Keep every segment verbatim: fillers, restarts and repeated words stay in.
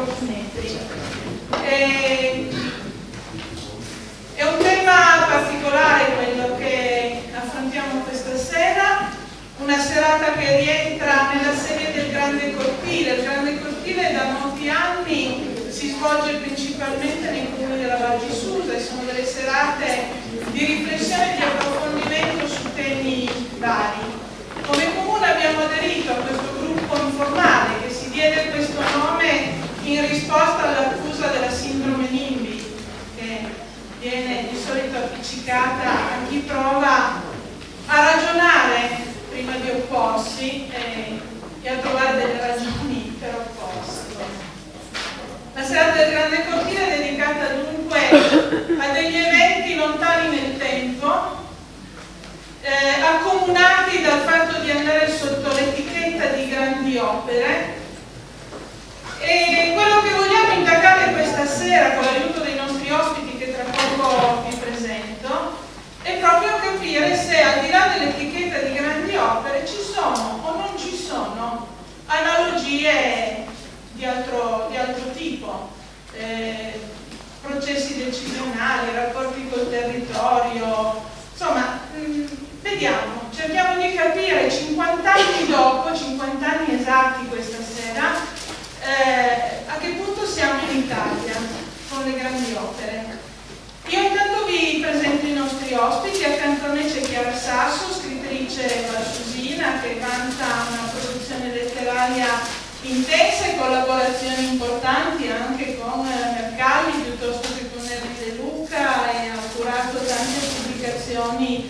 pochi metri. E, è un tema particolare quello che affrontiamo questa sera, una serata che rientra nella serie del Grande Cortile. Il Grande Cortile da molti anni si svolge principalmente nei comuni della Val di Susa e sono delle serate di riflessione e di approfondimento su temi vari. Come comune abbiamo aderito a questo gruppo informale che si diede questo nome in risposta all'accusa della sindrome NIMBY, che viene di solito appiccicata a chi prova a ragionare prima di opporsi e, e a trovare delle ragioni per opporsi. La serata del Grande Cortile è dedicata dunque a degli eventi lontani nel tempo, eh, accomunati dal fatto di andare sotto l'etichetta di grandi opere, e quello che vogliamo indagare questa sera con l'aiuto dei nostri ospiti che tra poco vi presento è proprio capire se al di là dell'etichetta di grandi opere ci sono o non ci sono analogie di altro, di altro tipo, eh, processi decisionali, rapporti col territorio, insomma, mh, vediamo, cerchiamo di capire cinquanta anni dopo, cinquanta anni esatti questa sera, eh, a che punto siamo in Italia con le grandi opere. Io intanto vi presento i nostri ospiti. Accanto a me c'è Chiara Sasso, scrittrice valsusina che vanta una produzione letteraria intensa e collaborazioni importanti anche con Mercalli piuttosto che con Henry De Luca, e ha curato tante pubblicazioni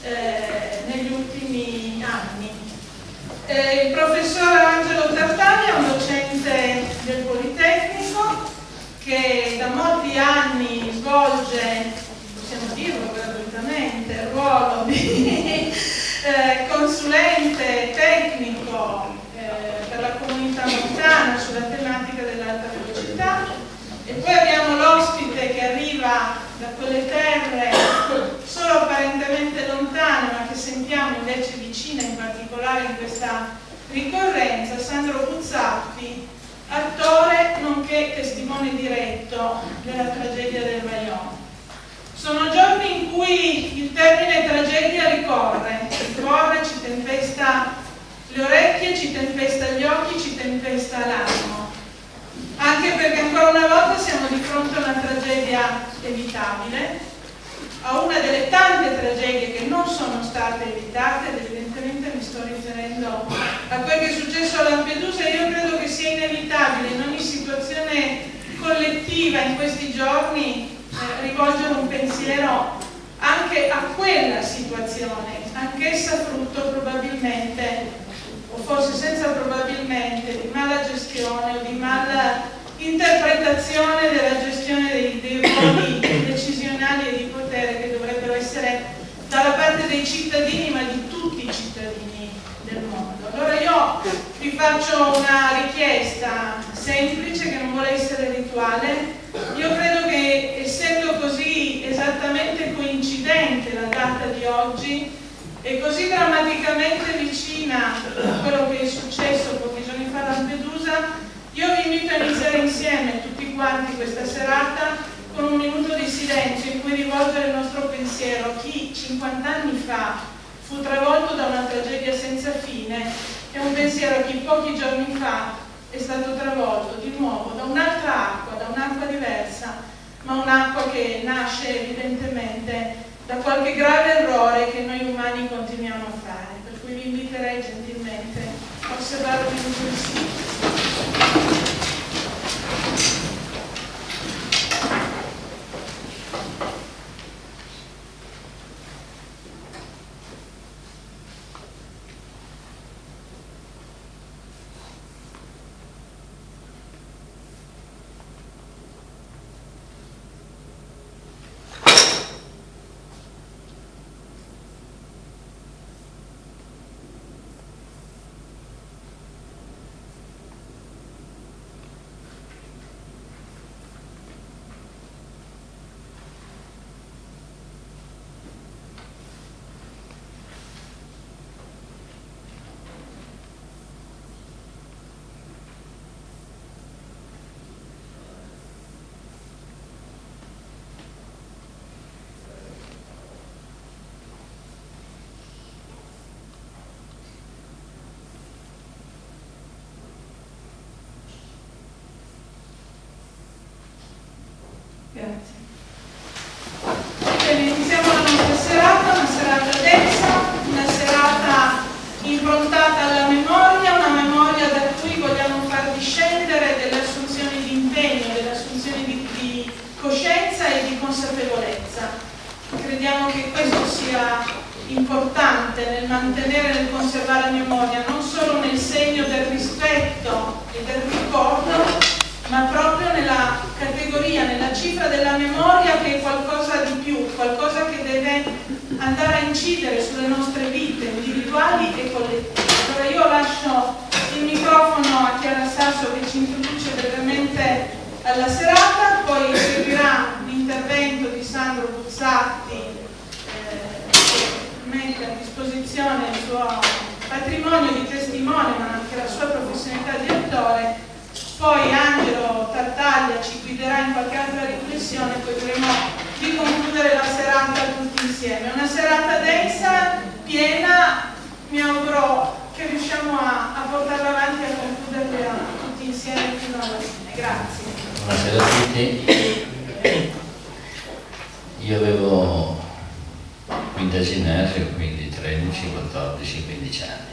eh, negli ultimi anni. Eh, il professor Angelo Tartaglia è un docente del Politecnico che da molti anni svolge, possiamo dirlo gratuitamente, il ruolo di eh, consulente tecnico eh, per la comunità montana sulla tematica dell'alta velocità. E poi abbiamo l'ospite che arriva da quelle terre solo apparentemente lontane ma che sentiamo invece vicine, in particolare in questa ricorrenza, Sandro Buzzatti, attore nonché testimone diretto della tragedia del Vajont. Sono giorni in cui il termine tragedia ricorre, ricorre, ci tempesta le orecchie, ci tempesta gli occhi, ci tempesta l'animo. Anche perché ancora una volta siamo di fronte a una tragedia evitabile, a una delle tante tragedie che non sono state evitate, ed evidentemente mi sto riferendo a quel che è successo a Lampedusa. Io credo che sia inevitabile in ogni situazione collettiva in questi giorni eh, rivolgere un pensiero anche a quella situazione, anch'essa frutto probabilmente, o forse senza probabilmente, di mala gestione o di mala interpretazione della gestione dei, dei ruoli decisionali e di potere che dovrebbero essere dalla parte dei cittadini, ma di tutti i cittadini del mondo. Allora io vi faccio una richiesta semplice che non vuole essere rituale. Io credo che, essendo così esattamente coincidente la data di oggi e così drammaticamente vicina a quello che è successo pochi giorni fa a Lampedusa, io vi invito a iniziare insieme tutti quanti questa serata con un minuto di silenzio in cui rivolgere il nostro pensiero a chi cinquanta anni fa fu travolto da una tragedia senza fine, e un pensiero a chi pochi giorni fa è stato travolto di nuovo da un'altra acqua, da un'acqua diversa, ma un'acqua che nasce evidentemente da qualche grave errore che noi umani continuiamo a fare. Per cui vi inviterei gentilmente a osservare un minuto di silenzio. sia importante nel mantenere e nel conservare memoria, non solo nel segno del rispetto e del ricordo, ma proprio nella categoria, nella cifra della memoria, che è qualcosa di più, qualcosa che deve andare a incidere sulle nostre vite individuali e collettive. Allora io lascio il microfono a Chiara Sasso, che ci introduce brevemente alla serata, poi seguirà l'intervento di Sandro Buzzatti, eh, che mette a disposizione il suo patrimonio di testimone, ma anche la sua professionalità di autore. Poi Angelo Tartaglia ci guiderà in qualche altra riflessione, poi vedremo di concludere la serata tutti insieme. Una serata densa, piena, mi auguro che riusciamo a, a portarla avanti e a concluderla tutti insieme fino alla fine. Grazie. Buonasera a tutti. Io avevo quinta ginnasio, quindi tredici, quattordici, quindici anni.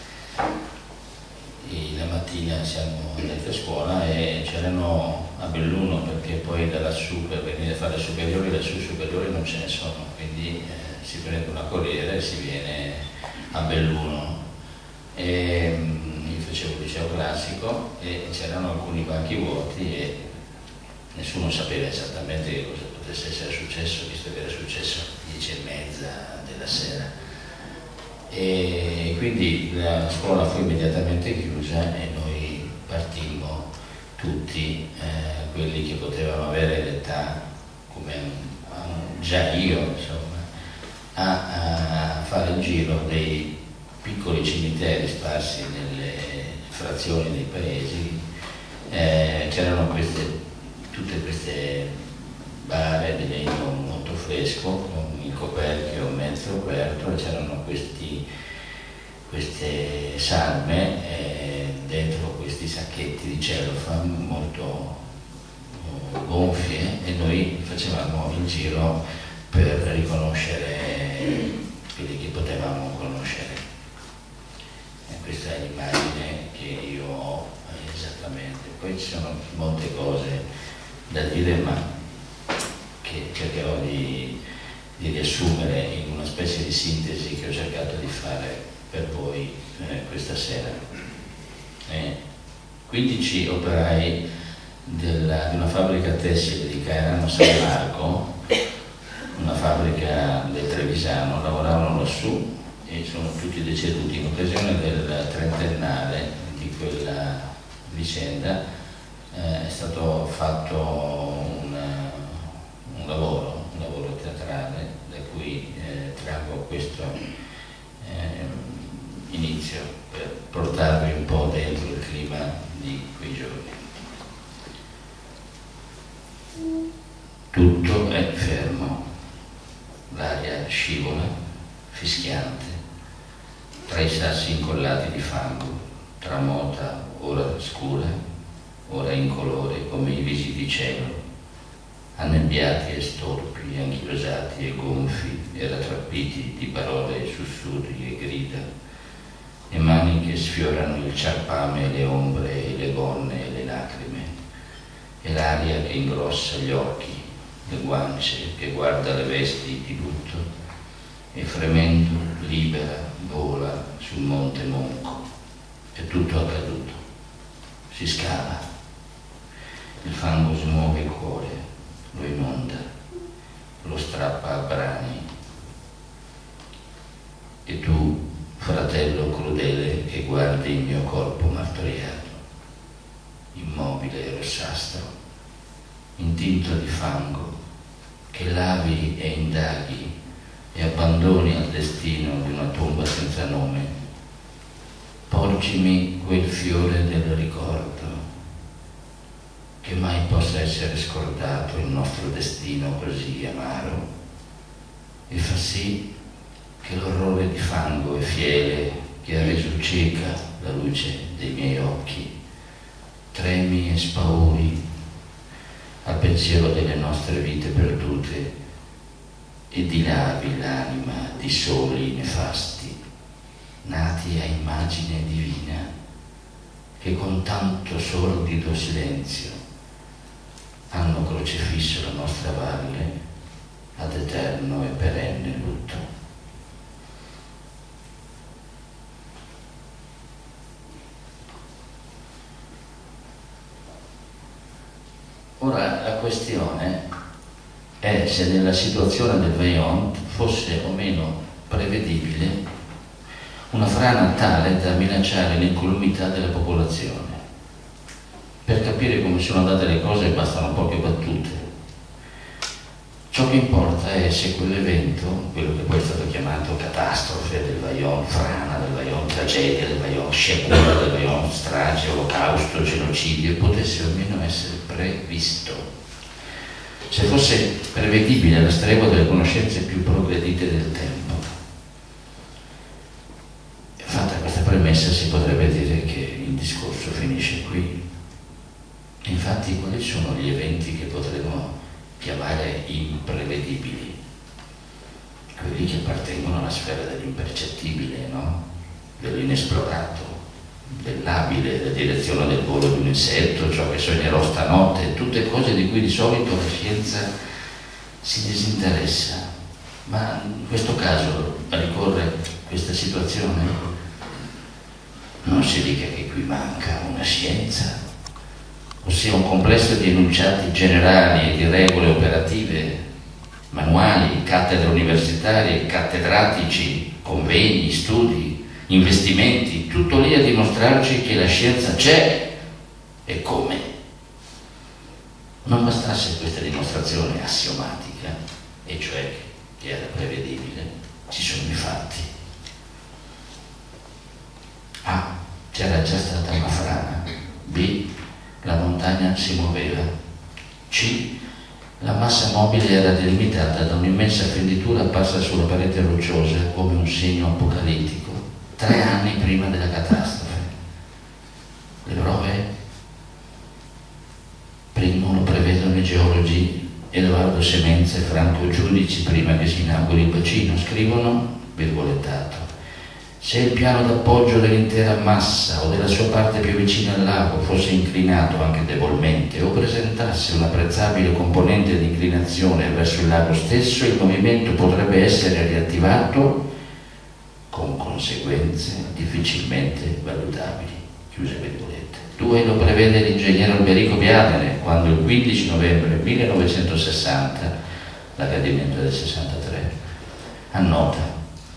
E la mattina siamo andati a scuola e c'erano a Belluno, perché poi da lassù per venire a fare superiori, lassù superiori non ce ne sono, quindi eh, si prende una corriera e si viene a Belluno. E, mh, io facevo il liceo classico e c'erano alcuni banchi vuoti e nessuno sapeva esattamente che cosa potesse essere successo, visto che era successo alle dieci e mezza della sera. E quindi la scuola fu immediatamente chiusa e noi partimmo tutti, eh, quelli che potevano avere l'età come um, già io, insomma, a, a fare il giro dei piccoli cimiteri sparsi nelle frazioni dei paesi. Eh, c'erano queste, tutte queste bare di legno molto fresco, con il coperchio mezzo aperto, e c'erano questi, queste salme eh, dentro questi sacchetti di cellophane molto uh, gonfie, e noi facevamo il giro per riconoscere quelli che potevamo conoscere. E questa è l'immagine che io ho eh, esattamente. Poi ci sono molte cose da dire, ma che cercherò di, di riassumere in una specie di sintesi che ho cercato di fare per voi eh, questa sera. Eh, quindici operai della, di una fabbrica tessile di Caerano San Marco, una fabbrica del Trevisano, lavoravano lassù e sono tutti deceduti in occasione del trentennale di quella vicenda. Eh, è stato fatto una, un lavoro, un lavoro teatrale, da cui eh, traggo questo eh, inizio per portarvi un po' dentro il clima di quei giorni. Tutto è fermo, l'aria scivola, fischiante, tra i sassi incollati di fango, tramota ora scura, ora incolore come i visi di cielo, annebbiati e storpi, anchilosati e gonfi e rattrappiti di parole, sussurri e grida, e mani che sfiorano il ciarpame e le ombre e le gonne e le lacrime, e l'aria che ingrossa gli occhi, le guance che guarda le vesti di lutto, e fremendo libera vola sul monte Monco. È tutto accaduto, si scava, il fango smuove il cuore, lo inonda, lo strappa a brani. E tu, fratello crudele, che guardi il mio corpo martoriato, immobile e rossastro, intinto di fango, che lavi e indaghi e abbandoni al destino di una tomba senza nome, porgimi quel fiore del ricordo, che mai possa essere scordato il nostro destino così amaro, e fa sì che l'orrore di fango e fiele che ha reso cieca la luce dei miei occhi tremi e spauri al pensiero delle nostre vite perdute, e dilavi l'anima di soli nefasti, nati a immagine divina, che con tanto sordido silenzio hanno crocifisso la nostra valle ad eterno e perenne lutto. Ora la questione è se nella situazione del Vajont fosse o meno prevedibile una frana tale da minacciare l'incolumità della popolazione. Per capire come sono andate le cose bastano poche battute. Ciò che importa è se quell'evento, quello che poi è stato chiamato catastrofe del Vajont, frana del Vajont, tragedia del Vajont, sciagura del Vajont, strage, olocausto, genocidio, potesse o meno essere previsto. Se fosse prevedibile alla stregua delle conoscenze più progredite del tempo. Fatta questa premessa si potrebbe dire che il discorso finisce qui. Infatti quali sono gli eventi che potremmo chiamare imprevedibili? Quelli che appartengono alla sfera dell'impercettibile, no? Dell'inesplorato, dell'abile, la direzione del volo di un insetto, ciò che sognerò stanotte, tutte cose di cui di solito la scienza si disinteressa. Ma in questo caso ricorre questa situazione? Non si dica che qui manca una scienza, ossia un complesso di enunciati generali e di regole operative, manuali, cattedre universitarie, cattedratici, convegni, studi, investimenti, tutto lì a dimostrarci che la scienza c'è e come. Non bastasse questa dimostrazione assiomatica, e cioè che era prevedibile, ci sono i fatti. A. C'era già stata una frana. B. La montagna si muoveva. C. La massa mobile era delimitata da un'immensa fenditura apparsa sulla parete rocciosa come un segno apocalittico, tre anni prima della catastrofe. Le prove? Primo, lo prevedono i geologi Edoardo Semenza e Franco Giudici prima che si inauguri il bacino. Scrivono, virgolettato, se il piano d'appoggio dell'intera massa o della sua parte più vicina al lago fosse inclinato anche debolmente o presentasse un'apprezzabile componente di inclinazione verso il lago stesso, il movimento potrebbe essere riattivato con conseguenze difficilmente valutabili. Chiuse virgolette. Due, lo prevede l'ingegnere Alberico Biadene quando il quindici novembre millenovecentosessanta, l'accadimento del sessantatré, annota: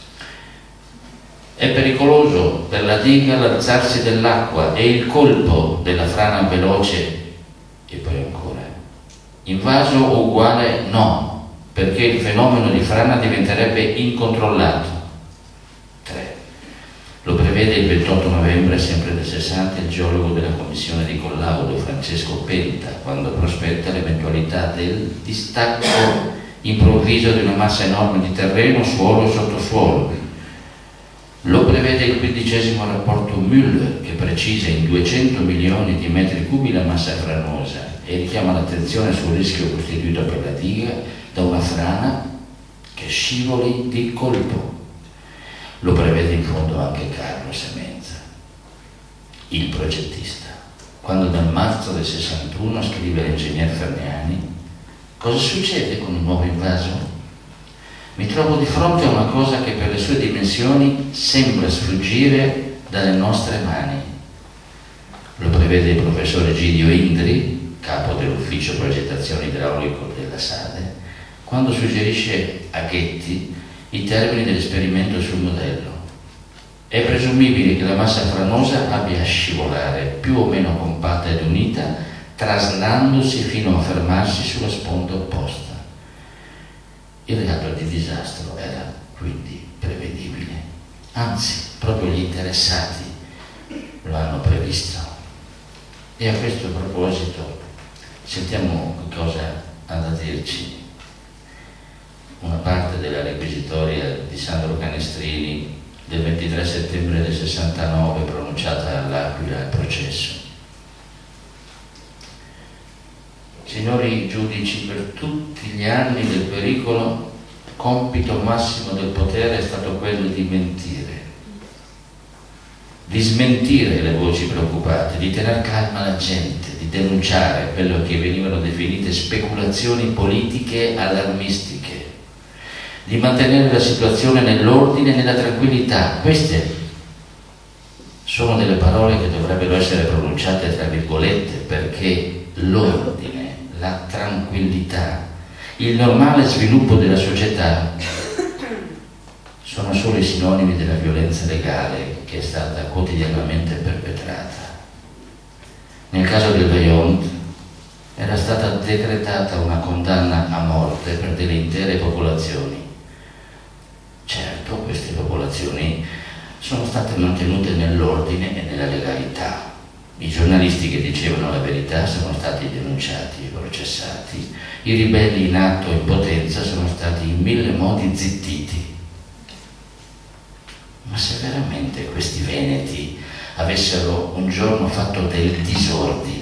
è pericoloso per la diga l'alzarsi dell'acqua e il colpo della frana veloce, e poi ancora, invaso o uguale no, perché il fenomeno di frana diventerebbe incontrollato. tre. Lo prevede il ventotto novembre sempre del sessanta il geologo della commissione di collaudo Francesco Penta quando prospetta l'eventualità del distacco improvviso di una massa enorme di terreno, suolo e sottosuolo. Lo prevede il quindicesimo rapporto Müller che precisa in duecento milioni di metri cubi la massa franosa e richiama l'attenzione sul rischio costituito per la diga da una frana che scivoli di colpo. Lo prevede in fondo anche Carlo Semenza, il progettista, quando nel marzo del sessantuno scrive all'ingegner Fermiani: cosa succede con il nuovo invaso? Mi trovo di fronte a una cosa che per le sue dimensioni sembra sfuggire dalle nostre mani. Lo prevede il professore Gidio Indri, capo dell'ufficio progettazione idraulico della SADE, quando suggerisce a Ghetti i termini dell'esperimento sul modello. È presumibile che la massa franosa abbia a scivolare più o meno compatta ed unita, traslandosi fino a fermarsi sulla sponda opposta. Il reato di disastro era quindi prevedibile, anzi, proprio gli interessati lo hanno previsto. E a questo proposito sentiamo cosa ha da dirci una parte della requisitoria di Sandro Canestrini del ventitré settembre del sessantanove pronunciata all'Aquila al processo. Signori giudici, per tutti gli anni del pericolo, compito massimo del potere è stato quello di mentire, di smentire le voci preoccupate, di tener calma la gente, di denunciare quello che venivano definite speculazioni politiche allarmistiche, di mantenere la situazione nell'ordine e nella tranquillità. Queste sono delle parole che dovrebbero essere pronunciate tra virgolette, perché l'ordine, la tranquillità, il normale sviluppo della società sono solo i sinonimi della violenza legale che è stata quotidianamente perpetrata. Nel caso del Vajont era stata decretata una condanna a morte per delle intere popolazioni. Certo, queste popolazioni sono state mantenute nell'ordine e nella legalità. I giornalisti che dicevano la verità sono stati denunciati e processati. I ribelli in atto e in potenza sono stati in mille modi zittiti. Ma se veramente questi veneti avessero un giorno fatto del disordine,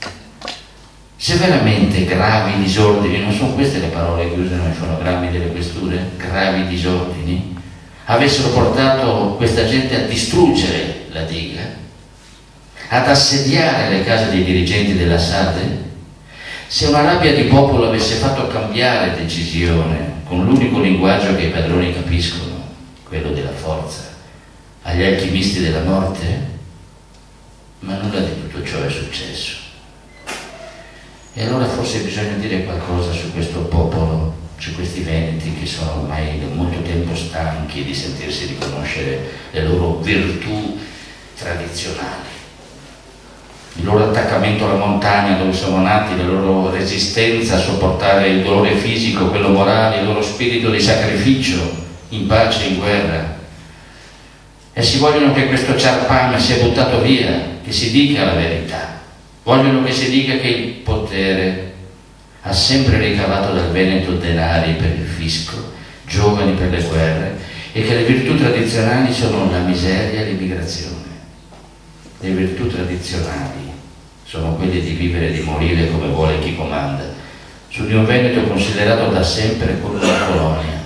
se veramente gravi disordini, non sono queste le parole che usano i fonogrammi delle questure, gravi disordini, avessero portato questa gente a distruggere la diga, ad assediare le case dei dirigenti della Sade, se una rabbia di popolo avesse fatto cambiare decisione con l'unico linguaggio che i padroni capiscono, quello della forza, agli alchimisti della morte, ma nulla di tutto ciò è successo. E allora forse bisogna dire qualcosa su questo popolo, su questi veneti che sono ormai da molto tempo stanchi di sentirsi riconoscere le loro virtù tradizionali, il loro attaccamento alla montagna dove sono nati, la loro resistenza a sopportare il dolore fisico, quello morale, il loro spirito di sacrificio in pace e in guerra. E si vogliono che questo ciarpame sia buttato via, che si dica la verità. Vogliono che si dica che il potere ha sempre ricavato dal Veneto denari per il fisco, giovani per le guerre, e che le virtù tradizionali sono la miseria e l'immigrazione. Le virtù tradizionali sono quelle di vivere e di morire come vuole chi comanda, su di un Veneto considerato da sempre come una colonia.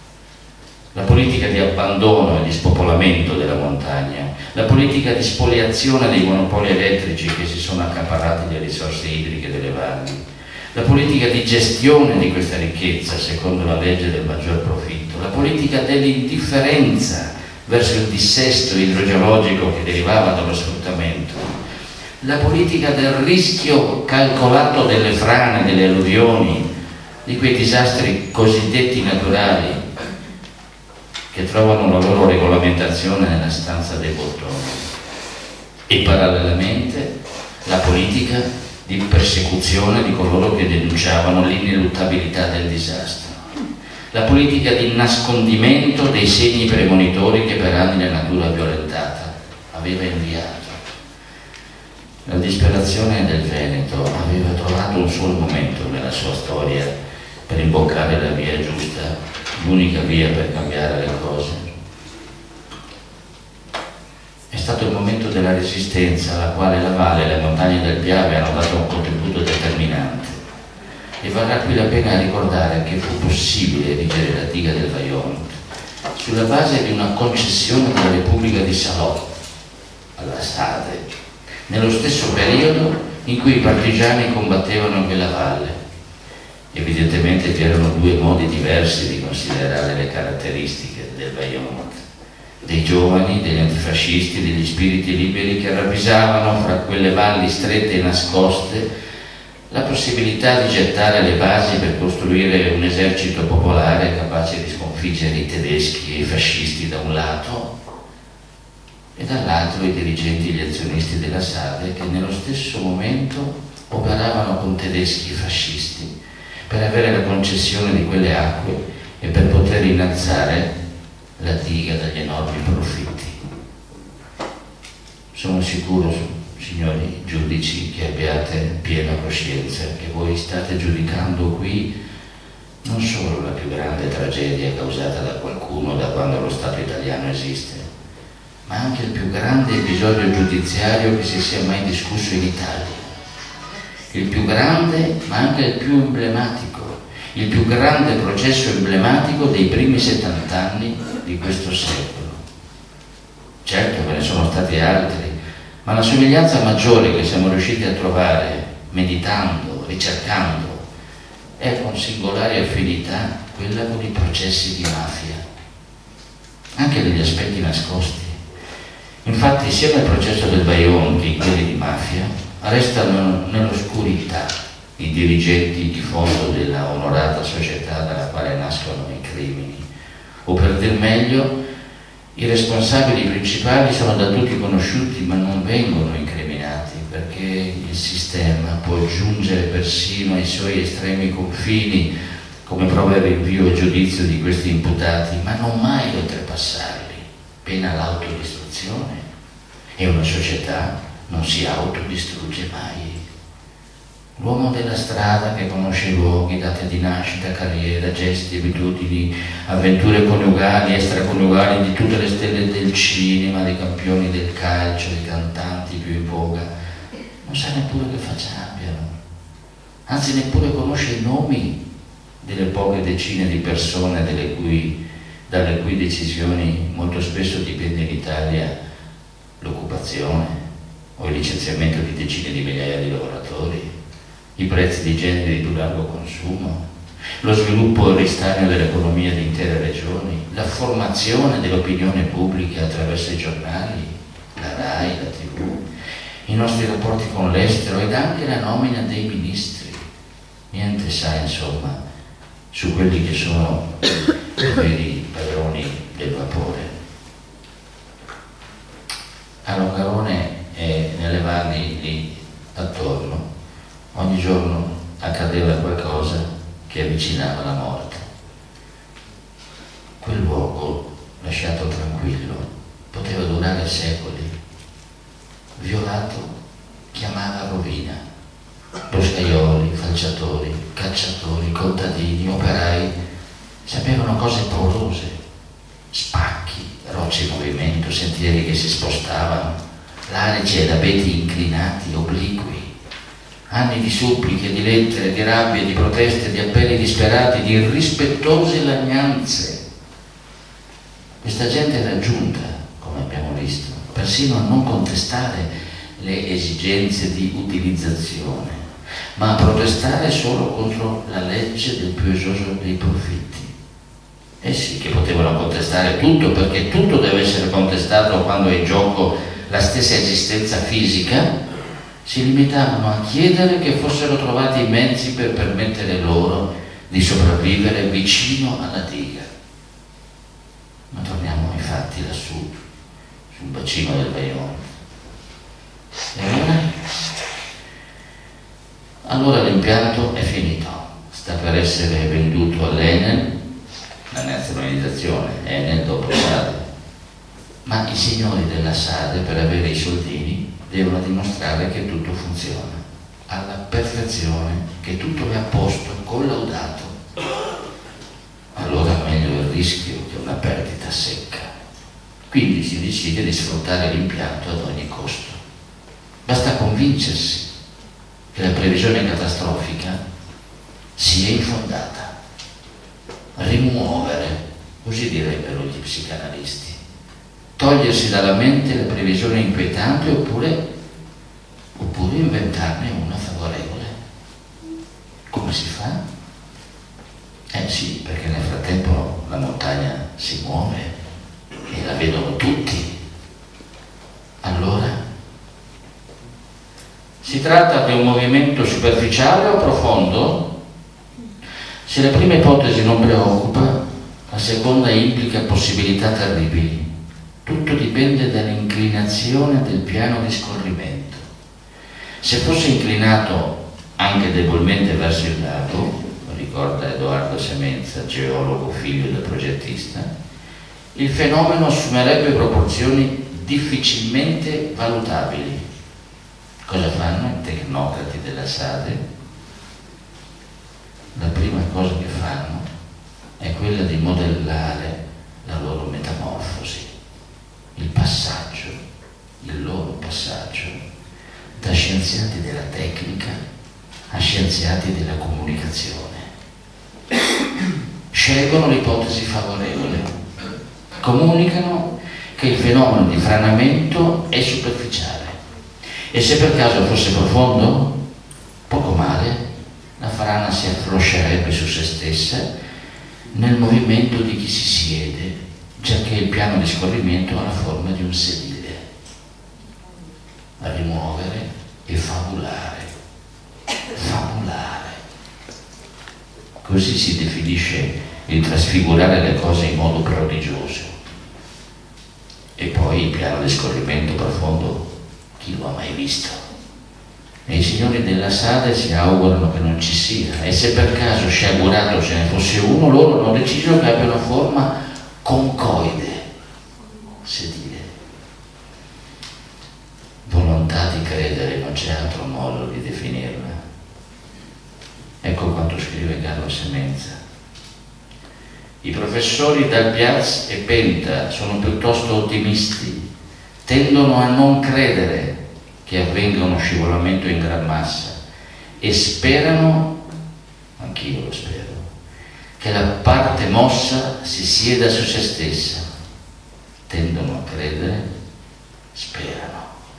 La politica di abbandono e di spopolamento della montagna, la politica di spoliazione dei monopoli elettrici che si sono accaparrati le risorse idriche delle valli, la politica di gestione di questa ricchezza secondo la legge del maggior profitto, la politica dell'indifferenza verso il dissesto idrogeologico che derivava dallo sfruttamento, la politica del rischio calcolato delle frane, delle alluvioni, di quei disastri cosiddetti naturali che trovano la loro regolamentazione nella stanza dei bottoni, e parallelamente la politica di persecuzione di coloro che denunciavano l'ineluttabilità del disastro, la politica di nascondimento dei segni premonitori che per anni la natura violentata aveva inviato. La disperazione del Veneto aveva trovato un solo momento nella sua storia per imboccare la via giusta, l'unica via per cambiare le cose. È stato il momento della resistenza, alla quale la Valle e le montagne del Piave hanno dato un contributo determinante. E varrà qui la pena ricordare che fu possibile erigere la diga del Vajont sulla base di una concessione della Repubblica di Salò alla Sade, nello stesso periodo in cui i partigiani combattevano in quella valle. Evidentemente vi erano due modi diversi di considerare le caratteristiche del Vajont: dei giovani, degli antifascisti, degli spiriti liberi che ravvisavano fra quelle valli strette e nascoste la possibilità di gettare le basi per costruire un esercito popolare capace di sconfiggere i tedeschi e i fascisti da un lato, e dall'altro i dirigenti e gli azionisti della Sade che nello stesso momento operavano con tedeschi e fascisti per avere la concessione di quelle acque e per poter innalzare la diga dagli enormi profitti. Sono sicuro, signori giudici, che abbiate piena coscienza che voi state giudicando qui non solo la più grande tragedia causata da qualcuno da quando lo Stato italiano esiste, ma anche il più grande episodio giudiziario che si sia mai discusso in Italia. Il più grande, ma anche il più emblematico, il più grande processo emblematico dei primi settant'anni di questo secolo. Certo ve ne sono stati altri, ma la somiglianza maggiore che siamo riusciti a trovare, meditando, ricercando, è con singolari affinità quella con i processi di mafia, anche degli aspetti nascosti. Infatti sia nel processo del Vajont che in quelli di mafia restano nell'oscurità i dirigenti di fondo della onorata società dalla quale nascono i crimini, o per dir meglio, i responsabili principali sono da tutti conosciuti ma non vengono incriminati perché il sistema può giungere persino ai suoi estremi confini come prova il rinvio e giudizio di questi imputati, ma non mai oltrepassarli, pena l'autodistruzione, e una società non si autodistrugge mai. L'uomo della strada che conosce luoghi, date di nascita, carriera, gesti, abitudini, avventure coniugali, extraconiugali di tutte le stelle del cinema, dei campioni del calcio, dei cantanti più in voga, non sa neppure che faccia abbiano, anzi neppure conosce i nomi delle poche decine di persone delle cui, dalle cui decisioni molto spesso dipende in Italia l'occupazione o il licenziamento di decine di migliaia di lavoratori, i prezzi di generi di più largo consumo, lo sviluppo e il risparmio dell'economia di intere regioni, la formazione dell'opinione pubblica attraverso i giornali, la RAI, la tivù, i nostri rapporti con l'estero ed anche la nomina dei ministri. Niente sa, insomma, su quelli che sono i veri padroni del vapore. A Longarone e nelle valli lì attorno ogni giorno accadeva qualcosa che avvicinava la morte. Quel luogo, lasciato tranquillo, poteva durare secoli. Violato chiamava rovina. Boscaioli, falciatori, cacciatori, contadini, operai sapevano cose paurose, spacchi, rocce in movimento, sentieri che si spostavano, larici ed abeti inclinati, obliqui, anni di suppliche, di lettere, di rabbie, di proteste, di appelli disperati, di irrispettose lagnanze. Questa gente era giunta, come abbiamo visto, persino a non contestare le esigenze di utilizzazione, ma a protestare solo contro la legge del più esoso dei profitti. Eh sì, che potevano contestare tutto, perché tutto deve essere contestato quando è in gioco la stessa esistenza fisica. Si limitavano a chiedere che fossero trovati i mezzi per permettere loro di sopravvivere vicino alla diga. Ma torniamo ai fatti lassù, sul bacino del Vajont. E allora? Allora l'impianto è finito, sta per essere venduto all'Enel, la nazionalizzazione, Enel dopo Sade, ma i signori della Sade, per avere i soldini, devono dimostrare che tutto funziona alla perfezione, che tutto è a posto, collaudato. Allora meglio il rischio che una perdita secca. Quindi si decide di sfruttare l'impianto ad ogni costo. Basta convincersi che la previsione catastrofica sia infondata, rimuovere, così direbbero gli psicanalisti, togliersi dalla mente la previsione inquietante oppure, oppure inventarne una favorevole. Come si fa? Eh sì, perché nel frattempo la montagna si muove e la vedono tutti. Allora? Si tratta di un movimento superficiale o profondo? Se la prima ipotesi non preoccupa, la seconda implica possibilità terribili. Tutto dipende dall'inclinazione del piano di scorrimento. Se fosse inclinato anche debolmente verso il lago, lo ricorda Edoardo Semenza, geologo figlio del progettista, il fenomeno assumerebbe proporzioni difficilmente valutabili. Cosa fanno i tecnocrati della Sade? La prima cosa che fanno è quella di modellare la loro metamorfosi, il passaggio, il loro passaggio da scienziati della tecnica a scienziati della comunicazione. Scelgono l'ipotesi favorevole, comunicano che il fenomeno di franamento è superficiale e se per caso fosse profondo, poco male, la frana si affloscerebbe su se stessa nel movimento di chi si siede, giacché il piano di scorrimento ha la forma di un sedile. A rimuovere e fabulare, fabulare. Così si definisce il trasfigurare le cose in modo prodigioso. E poi il piano di scorrimento profondo, chi lo ha mai visto? E i signori della Sade si augurano che non ci sia, e se per caso sciagurato ce ne fosse uno, loro hanno deciso che abbia una forma concoide, si dire. Volontà di credere, non c'è altro modo di definirla. Ecco quanto scrive Carlo Semenza. I professori Dalpiaz e Penta sono piuttosto ottimisti, tendono a non credere che avvenga uno scivolamento in gran massa e sperano, anch'io lo spero, che la parte mossa si sieda su se stessa. Tendono a credere, sperano.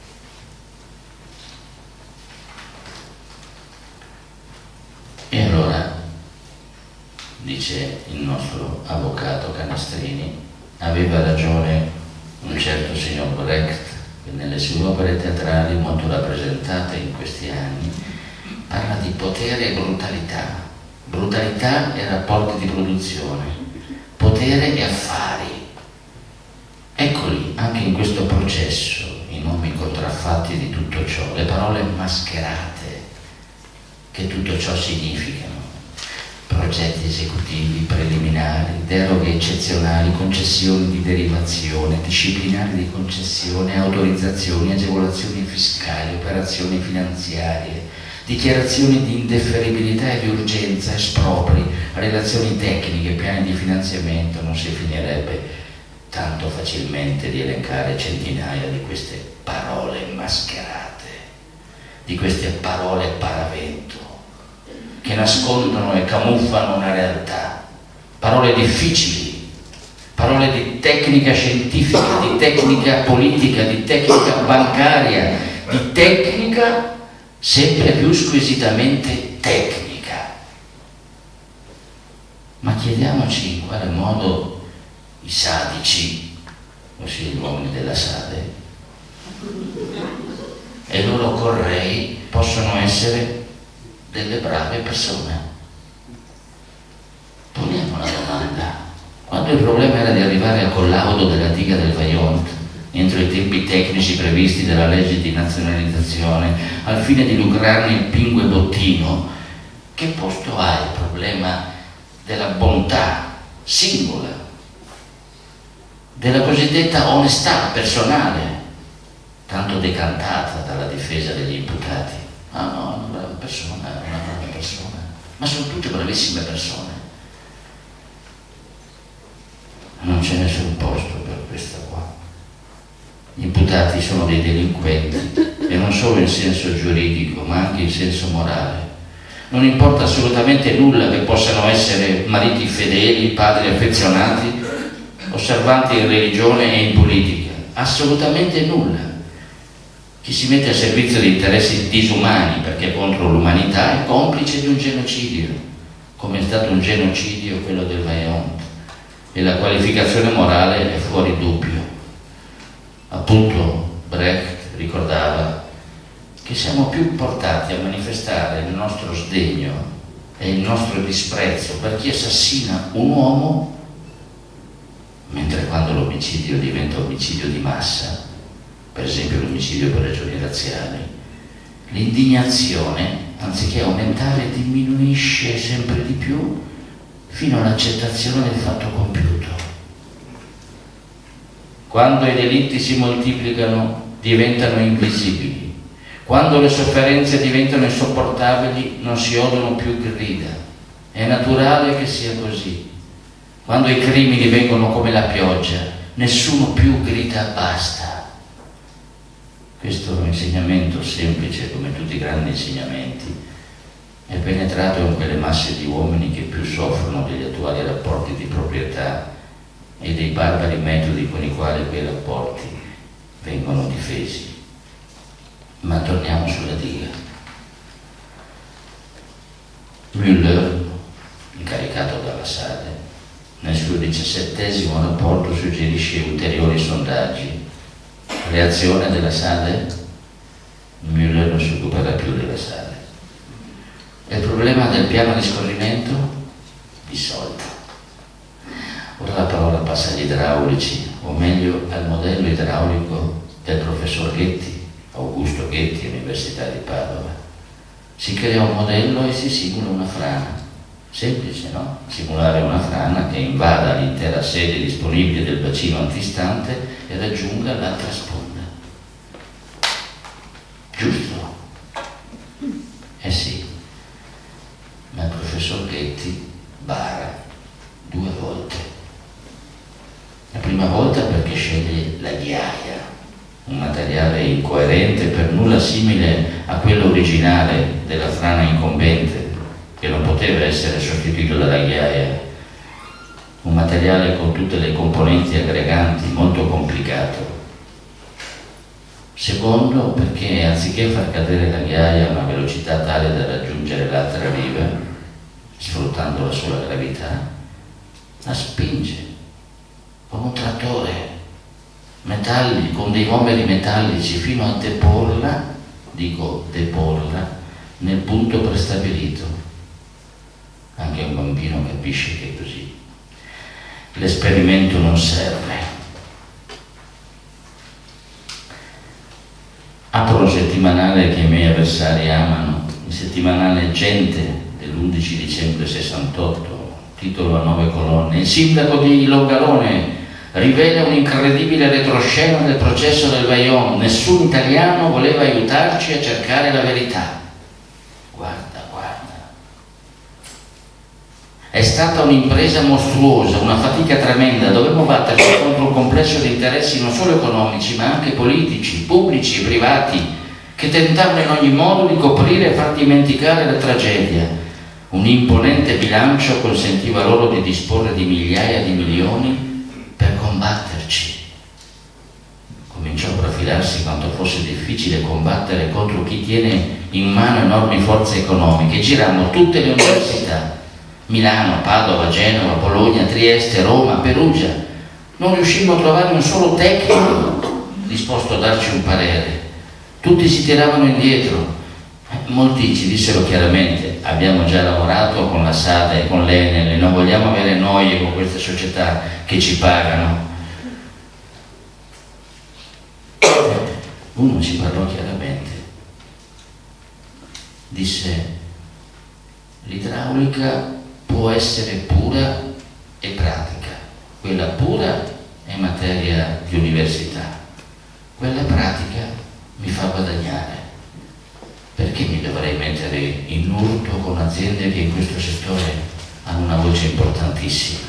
E allora, dice il nostro avvocato Canestrini, aveva ragione un certo signor Brecht, che nelle sue opere teatrali molto rappresentate in questi anni parla di potere e brutalità, brutalità e rapporti di produzione, potere e affari. Eccoli anche in questo processo i nomi contraffatti di tutto ciò, le parole mascherate che tutto ciò significano: progetti esecutivi preliminari, deroghe eccezionali, concessioni di derivazione, disciplinari di concessione, autorizzazioni, agevolazioni fiscali, operazioni finanziarie, dichiarazioni di indefferibilità e di urgenza, espropri, relazioni tecniche, piani di finanziamento. Non si finirebbe tanto facilmente di elencare centinaia di queste parole mascherate, di queste parole paravento, che nascondono e camuffano una realtà, parole difficili, parole di tecnica scientifica, di tecnica politica, di tecnica bancaria, di tecnica sempre più squisitamente tecnica. Ma chiediamoci in quale modo i sadici, ossia gli uomini della Sade, e i loro correi possono essere delle brave persone. Poniamo la domanda: quando il problema era di arrivare al collaudo della diga del Vajont entro i tempi tecnici previsti dalla legge di nazionalizzazione, al fine di lucrarne il pingue bottino, che posto ha il problema della bontà singola, della cosiddetta onestà personale, tanto decantata dalla difesa degli imputati? Ah no, una brava persona, una brava persona, ma sono tutte bravissime persone. Non c'è nessun posto per questa qua. Gli imputati sono dei delinquenti, e non solo in senso giuridico, ma anche in senso morale. Non importa assolutamente nulla che possano essere mariti fedeli, padri affezionati, osservanti in religione e in politica, assolutamente nulla. Chi si mette a servizio di interessi disumani perché contro l'umanità è complice di un genocidio, come è stato un genocidio quello del Vajont, e la qualificazione morale è fuori dubbio. Appunto Brecht ricordava che siamo più portati a manifestare il nostro sdegno e il nostro disprezzo per chi assassina un uomo, mentre quando l'omicidio diventa omicidio di massa, per esempio l'omicidio per ragioni razziali, l'indignazione, anziché aumentare, diminuisce sempre di più fino all'accettazione del fatto compiuto. Quando i delitti si moltiplicano, diventano invisibili. Quando le sofferenze diventano insopportabili, non si odono più grida. È naturale che sia così. Quando i crimini vengono come la pioggia, nessuno più grida basta. Questo insegnamento semplice, come tutti i grandi insegnamenti, è penetrato in quelle masse di uomini che più soffrono degli attuali rapporti di proprietà e dei barbari metodi con i quali quei rapporti vengono difesi. Ma torniamo sulla diga. Müller, incaricato dalla Sade, nel suo diciassettesimo rapporto suggerisce ulteriori sondaggi. Reazione della Sade? Müller non si occuperà più della Sade. E il problema del piano di scorrimento? di solito. Ora la parola passa agli idraulici, o meglio al modello idraulico del professor Ghetti, Augusto Ghetti, Università di Padova. Si crea un modello e si simula una frana. Semplice, no? Simulare una frana che invada l'intera sede disponibile del bacino antistante e raggiunga l'altra sponda. Giusto? Eh sì, ma il professor Ghetti bara due volte. La prima volta perché sceglie la ghiaia, un materiale incoerente, per nulla simile a quello originale della frana incombente, che non poteva essere sostituito dalla ghiaia, un materiale con tutte le componenti aggreganti, molto complicato. Secondo, perché anziché far cadere la ghiaia a una velocità tale da raggiungere l'altra riva, sfruttando la sola gravità, la spinge con un trattore metalli, con dei vomeri metallici, fino a deporla, dico deporla, nel punto prestabilito. Anche un bambino capisce che è così. L'esperimento non serve. Apro un settimanale che i miei avversari amano, il settimanale Gente dell'undici dicembre sessantotto, titolo a nove colonne. Il sindaco di Longarone rivela un'incredibile retroscena del processo del Vajont. Nessun italiano voleva aiutarci a cercare la verità. Guarda, guarda. È stata un'impresa mostruosa, una fatica tremenda. Dovevamo batterci contro un complesso di interessi non solo economici, ma anche politici, pubblici e privati, che tentavano in ogni modo di coprire e far dimenticare la tragedia. Un imponente bilancio consentiva loro di disporre di migliaia di milioni per combatterci. Cominciò a profilarsi quanto fosse difficile combattere contro chi tiene in mano enormi forze economiche. Girammo tutte le università, Milano, Padova, Genova, Bologna, Trieste, Roma, Perugia. Non riuscimmo a trovare un solo tecnico disposto a darci un parere. Tutti si tiravano indietro. Molti ci dissero chiaramente: abbiamo già lavorato con la SADA e con l'Enel e non vogliamo avere noie con queste società che ci pagano. Uno ci parlò chiaramente, disse: l'idraulica può essere pura e pratica. Quella pura è materia di università, quella pratica mi fa guadagnare. Perché mi dovrei mettere in urto con aziende che in questo settore hanno una voce importantissima?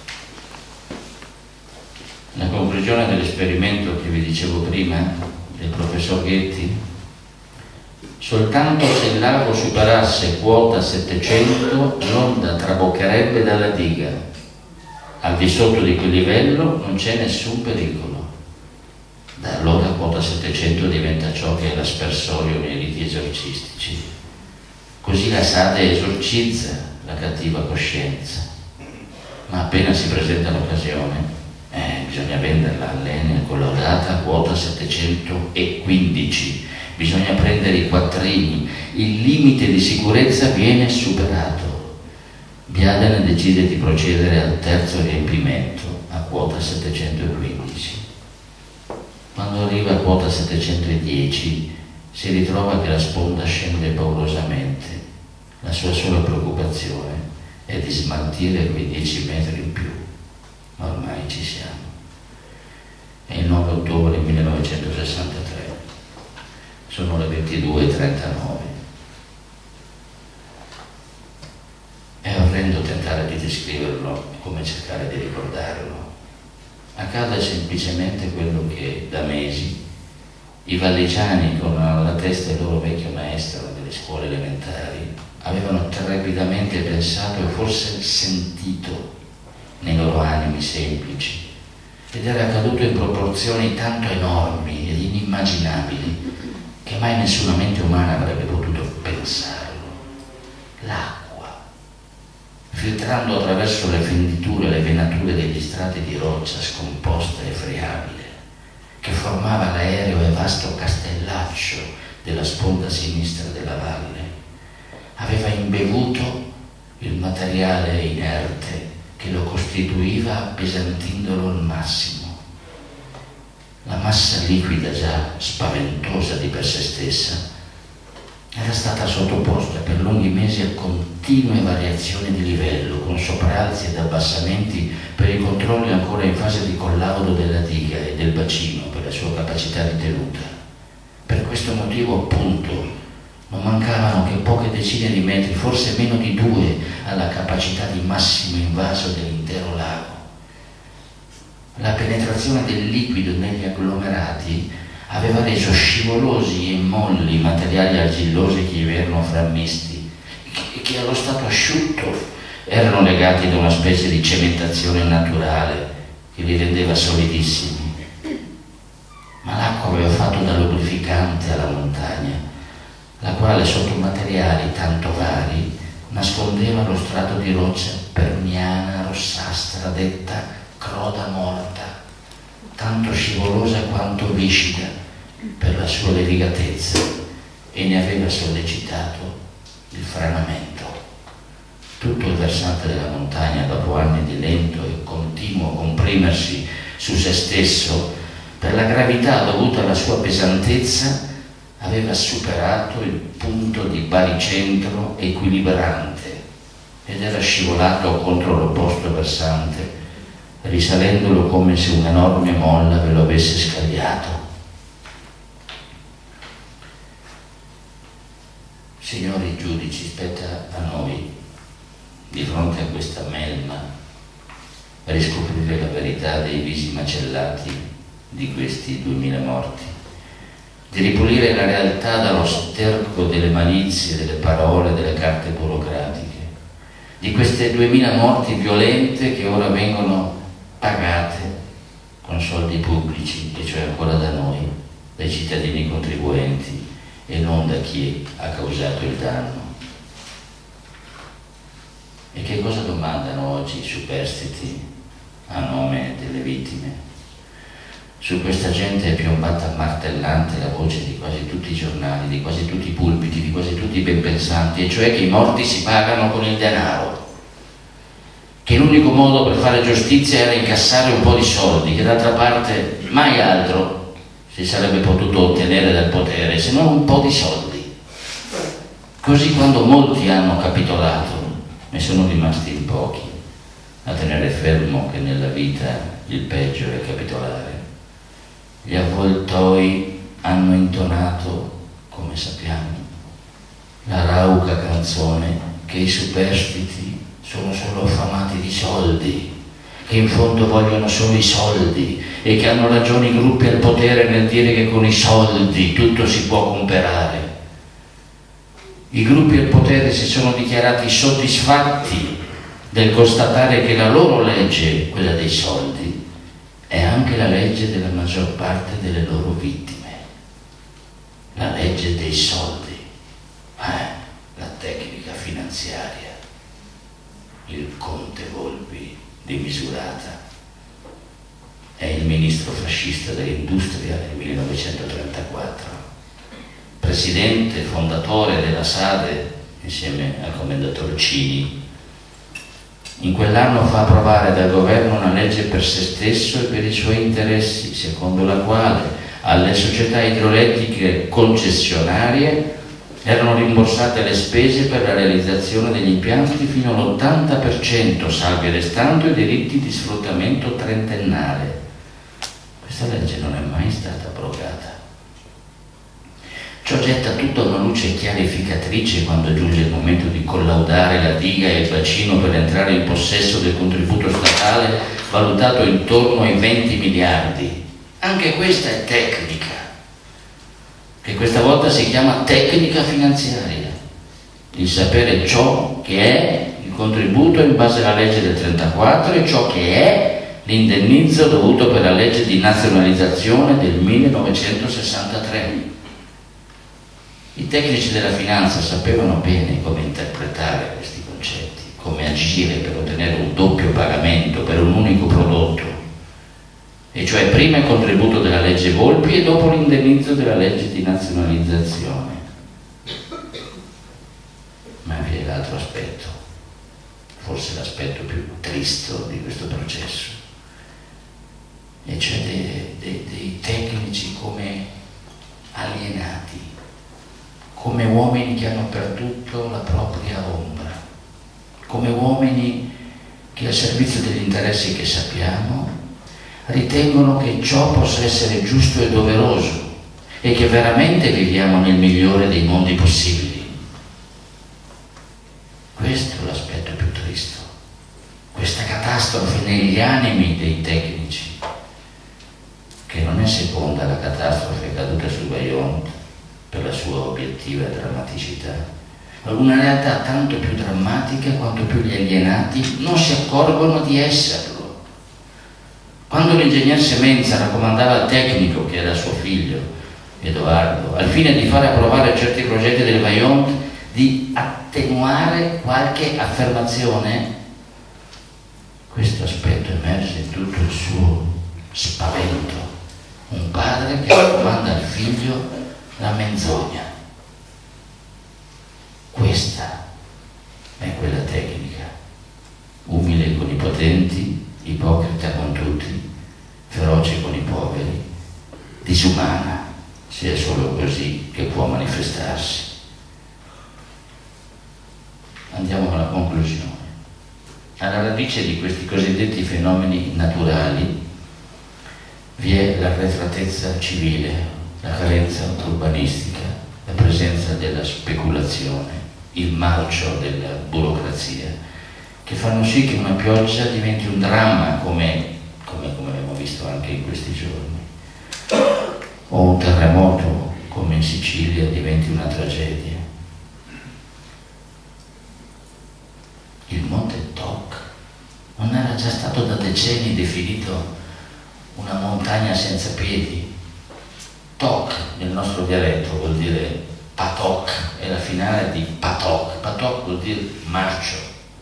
La conclusione dell'esperimento che vi dicevo prima, del professor Ghetti: soltanto se il lago superasse quota settecento l'onda traboccherebbe dalla diga. Al di sotto di quel livello non c'è nessun pericolo. Da allora quota settecento diventa ciò che è l'aspersorio nei riti esorcistici. Così la SADA esorcizza la cattiva coscienza. Ma appena si presenta l'occasione, eh, bisogna venderla all'Enel collaudata a quota settecentoquindici. Bisogna prendere i quattrini. Il limite di sicurezza viene superato. Biadene decide di procedere al terzo riempimento a quota settecentoquindici. Quando arriva a quota settecentodieci si ritrova che la sponda scende paurosamente. La sua sola preoccupazione è di smaltire quei dieci metri in più. Ma ormai ci siamo. È il nove ottobre millenovecentosessantatré. Sono le ventidue e trentanove. È orrendo tentare di descriverlo come cercare di ricordarlo. Accade semplicemente quello che da mesi i valligiani, con alla testa il loro vecchio maestro delle scuole elementari, avevano trepidamente pensato e forse sentito nei loro animi semplici, ed era accaduto in proporzioni tanto enormi ed inimmaginabili che mai nessuna mente umana avrebbe potuto pensarlo. L'acqua, filtrando attraverso le fenditure e le venature degli strati di roccia scomposta e friabile, che formava l'aereo e vasto castellaccio della sponda sinistra della valle, aveva imbevuto il materiale materiale inerte che lo costituiva appesantindolo al massimo. La massa liquida, già spaventosa di per sé stessa, era stata sottoposta per lunghi mesi a continue variazioni di livello, con sopralzi ed abbassamenti per i controlli ancora in fase di collaudo della diga e del bacino per la sua capacità di tenuta. Per questo motivo, appunto, non mancavano che poche decine di metri, forse meno di due, alla capacità di massimo invaso dell'intero lago. La penetrazione del liquido negli agglomerati aveva reso scivolosi e molli i materiali argillosi che vi erano frammisti e che allo stato asciutto erano legati da una specie di cementazione naturale che li rendeva solidissimi. Ma l'acqua aveva fatto da lubrificante alla montagna, la quale sotto materiali tanto vari nascondeva lo strato di roccia permiana rossastra detta croda morta, tanto scivolosa quanto viscida per la sua levigatezza, e ne aveva sollecitato il franamento. Tutto il versante della montagna, dopo anni di lento e continuo comprimersi su se stesso per la gravità dovuta alla sua pesantezza, aveva superato il punto di baricentro equilibrante ed era scivolato contro l'opposto versante, risalendolo come se un'enorme molla ve lo avesse scagliato. Signori giudici, spetta a noi, di fronte a questa melma, riscoprire la verità dei visi macellati di questi duemila morti, di ripulire la realtà dallo sterco delle malizie, delle parole, delle carte burocratiche, di queste duemila morti violente che ora vengono pagate con soldi pubblici, e cioè ancora da noi, dai cittadini contribuenti, e non da chi ha causato il danno. E che cosa domandano oggi i superstiti a nome delle vittime? Su questa gente è piombata martellante la voce di quasi tutti i giornali, di quasi tutti i pulpiti, di quasi tutti i benpensanti, e cioè che i morti si pagano con il denaro, che l'unico modo per fare giustizia era incassare un po' di soldi, che d'altra parte mai altro si sarebbe potuto ottenere dal potere, se non un po' di soldi. Così, quando molti hanno capitolato, ne sono rimasti in pochi a tenere fermo che nella vita il peggio è capitolare. Gli avvoltoi hanno intonato, come sappiamo, la rauca canzone che i superstiti sono solo affamati di soldi, che in fondo vogliono solo i soldi e che hanno ragione i gruppi al potere nel dire che con i soldi tutto si può comprare. I gruppi al potere si sono dichiarati soddisfatti del constatare che la loro legge, quella dei soldi, è anche la legge della maggior parte delle loro vittime. La legge dei soldi, eh, la tecnica finanziaria, il Conte Volpi di Misurata, è il ministro fascista dell'industria nel millenovecentotrentaquattro, presidente fondatore della SADE insieme al commendatore Cini. In quell'anno fa approvare dal governo una legge per se stesso e per i suoi interessi, secondo la quale alle società idroelettriche concessionarie erano rimborsate le spese per la realizzazione degli impianti fino all'ottanta per cento, salvi restando i diritti di sfruttamento trentennale. Questa legge non è mai stata abrogata. Ciò getta tutta una luce chiarificatrice quando giunge il momento di collaudare la diga e il bacino per entrare in possesso del contributo statale valutato intorno ai venti miliardi. Anche questa è tecnica, che questa volta si chiama tecnica finanziaria, il sapere ciò che è il contributo in base alla legge del trentaquattro e ciò che è l'indennizzo dovuto per la legge di nazionalizzazione del millenovecentosessantatré. I tecnici della finanza sapevano bene come interpretare questi concetti, come agire per ottenere un doppio pagamento per un unico prodotto, e cioè prima il contributo della legge Volpi e dopo l'indennizzo della legge di nazionalizzazione. Ma vi è l'altro aspetto. forse l'aspetto più tristo di questo processo, e cioè dei, dei, dei tecnici come alienati, come uomini che hanno perduto la propria ombra, come uomini che al servizio degli interessi che sappiamo ritengono che ciò possa essere giusto e doveroso e che veramente viviamo nel migliore dei mondi possibili. Questo è l'aspetto più tristo, questa catastrofe negli animi dei tecnici, che non è seconda alla catastrofe caduta sul Vajont per la sua obiettiva drammaticità, ma una realtà tanto più drammatica quanto più gli alienati non si accorgono di esserlo. Quando l'ingegner Semenza raccomandava al tecnico, che era suo figlio, Edoardo, al fine di fare approvare certi progetti del Vajont, di attenuare qualche affermazione, questo aspetto emerge in tutto il suo spavento. Un padre che raccomanda al figlio la menzogna. Questa è quella tecnica, umile con i potenti, ipocrita con tutti, feroce con i poveri, disumana, se è solo così che può manifestarsi. Andiamo alla conclusione. Alla radice di questi cosiddetti fenomeni naturali vi è l'arretratezza civile, la carenza urbanistica, la presenza della speculazione, il marcio della burocrazia, che fanno sì che una pioggia diventi un dramma, come, come, come abbiamo visto anche in questi giorni, o un terremoto, come in Sicilia, diventi una tragedia. Il monte Toc non era già stato da decenni definito una montagna senza piedi? Toc nel nostro dialetto vuol dire Patok, è la finale di Patok. Patok vuol dire marcio.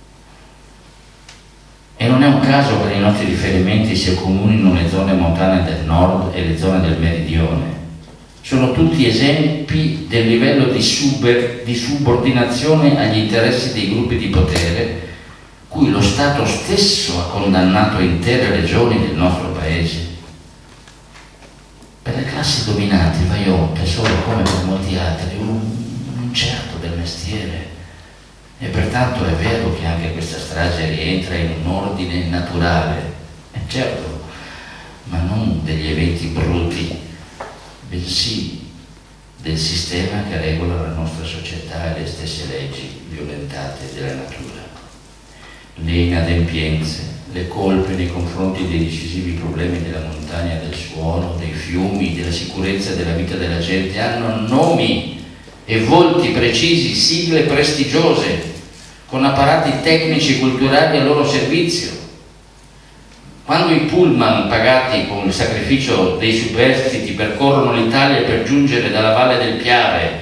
E non è un caso che nei nostri riferimenti si accomunino le zone montane del nord e le zone del meridione. Sono tutti esempi del livello di, super, di subordinazione agli interessi dei gruppi di potere cui lo Stato stesso ha condannato intere regioni del nostro paese. Per le classi dominanti il Vajont è solo, come per molti altri, un, un incerto del mestiere, e pertanto è vero che anche questa strage rientra in un ordine naturale, è certo, ma non degli eventi brutti, bensì del sistema che regola la nostra società e le stesse leggi violentate della natura. Le inadempienze, le colpe nei confronti dei decisivi problemi della montagna, del suolo, dei fiumi, della sicurezza della vita della gente hanno nomi e volti precisi, sigle prestigiose, con apparati tecnici e culturali a loro servizio. Quando i pullman pagati con il sacrificio dei superstiti percorrono l'Italia per giungere dalla Valle del Piave,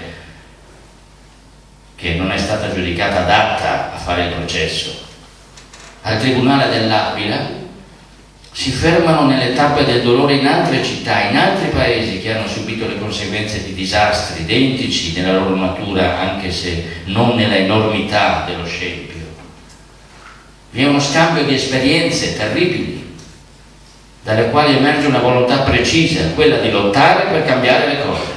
che non è stata giudicata adatta a fare il processo, al Tribunale dell'Aquila, si fermano nelle tappe del dolore in altre città, in altri paesi che hanno subito le conseguenze di disastri identici nella loro natura, anche se non nella enormità dello scempio. Vi è uno scambio di esperienze terribili, dalle quali emerge una volontà precisa, quella di lottare per cambiare le cose.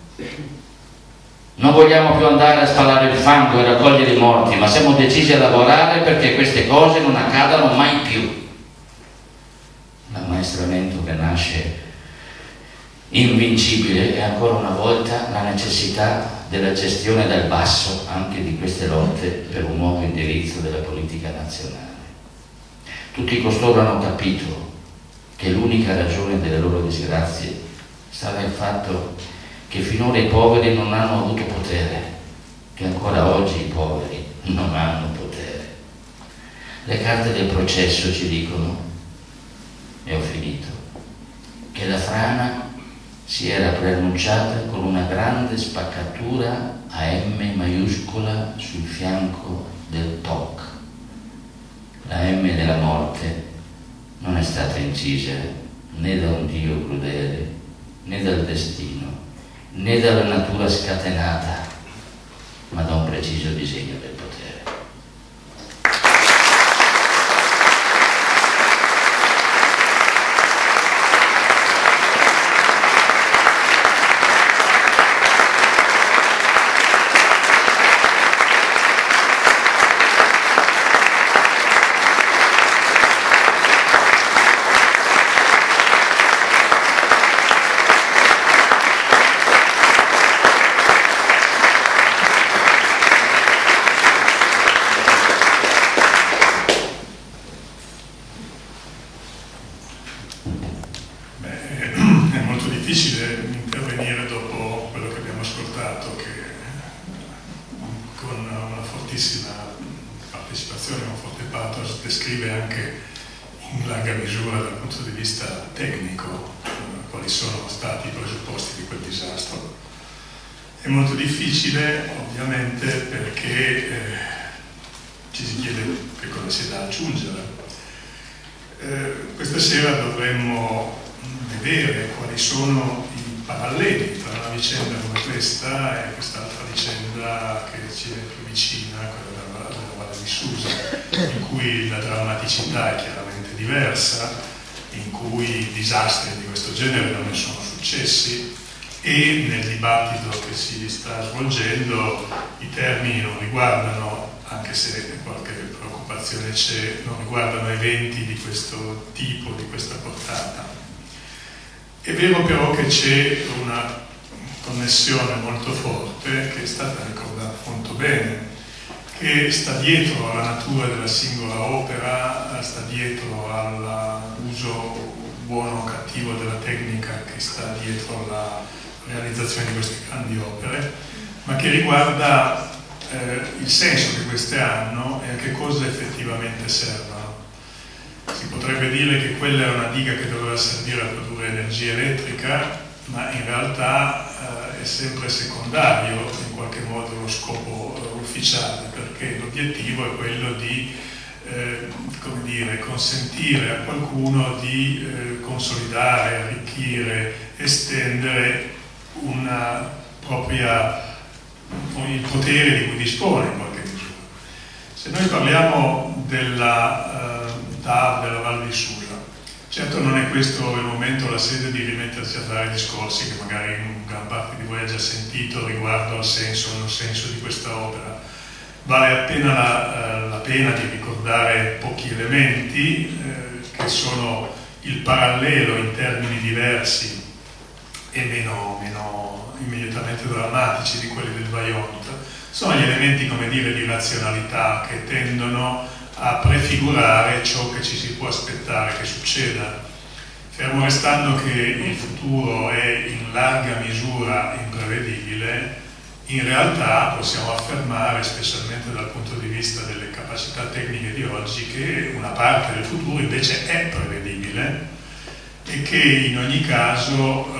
Non vogliamo più andare a spalare il fango e raccogliere i morti, ma siamo decisi a lavorare perché queste cose non accadano mai più. L'ammaestramento che nasce invincibile è ancora una volta la necessità della gestione dal basso anche di queste lotte per un nuovo indirizzo della politica nazionale. Tutti costoro hanno capito che l'unica ragione delle loro disgrazie sta nel fatto che finora i poveri non hanno avuto potere, che ancora oggi i poveri non hanno potere. Le carte del processo ci dicono, e ho finito, che la frana si era preannunciata con una grande spaccatura a M maiuscola sul fianco del Toc. La M della morte non è stata incisa né da un Dio crudele, né dal destino, né dalla natura scatenata, ma da un preciso disegno del potere. fortissima partecipazione, un forte pathos, descrive anche in larga misura dal punto di vista tecnico eh, quali sono stati i presupposti di quel disastro. È molto difficile ovviamente perché eh, ci si chiede che cosa si da aggiungere. Eh, questa sera dovremmo vedere quali sono i paralleli tra una vicenda come questa e quest'altra vicenda che ci è più vicina, quella della, della Valle di Susa, in cui la drammaticità è chiaramente diversa, in cui disastri di questo genere non ne sono successi e nel dibattito che si sta svolgendo i termini non riguardano, anche se qualche preoccupazione c'è, non riguardano eventi di questo tipo, di questa portata. È vero però che c'è una connessione molto forte, che è stata ricordata molto bene, che sta dietro alla natura della singola opera, sta dietro all'uso buono o cattivo della tecnica che sta dietro alla realizzazione di queste grandi opere, ma che riguarda eh, il senso che queste hanno e a che cosa effettivamente servono. Si potrebbe dire che quella è una diga che doveva servire a produrre energia elettrica, ma in realtà eh, è sempre secondario in qualche modo lo scopo eh, ufficiale, perché l'obiettivo è quello di eh, come dire, consentire a qualcuno di eh, consolidare, arricchire, estendere una propria, il potere di cui dispone in qualche misura. Se noi parliamo della eh, T A V della Valle di Susa, certo non è questo il momento, la sede di rimettersi a fare discorsi che magari in gran parte di voi ha già sentito riguardo al senso o non senso di questa opera. Vale appena la, la pena di ricordare pochi elementi eh, che sono il parallelo in termini diversi e meno, meno immediatamente drammatici di quelli del Vajont. Sono gli elementi, come dire, di razionalità che tendono a prefigurare ciò che ci si può aspettare che succeda. Fermo restando che il futuro è in larga misura imprevedibile, in realtà possiamo affermare, specialmente dal punto di vista delle capacità tecniche di oggi, che una parte del futuro invece è prevedibile e che in ogni caso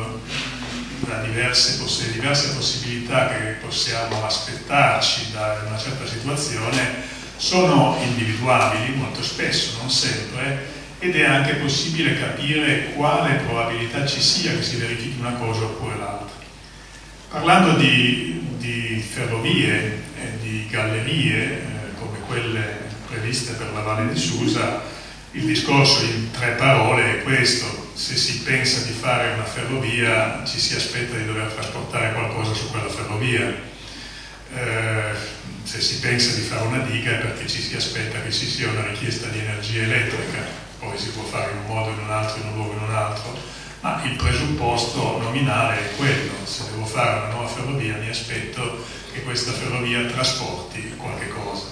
eh, da diverse, poss diverse possibilità che possiamo aspettarci da una certa situazione sono individuabili molto spesso, non sempre, ed è anche possibile capire quale probabilità ci sia che si verifichi una cosa oppure l'altra. Parlando di, di ferrovie e di gallerie, eh, come quelle previste per la Valle di Susa, il discorso in tre parole è questo: se si pensa di fare una ferrovia ci si aspetta di dover trasportare qualcosa su quella ferrovia, eh, se si pensa di fare una diga è perché ci si aspetta che ci sia una richiesta di energia elettrica, poi si può fare in un modo, in un altro, in un luogo, in un altro, ma il presupposto nominale è quello: se devo fare una nuova ferrovia mi aspetto che questa ferrovia trasporti qualche cosa.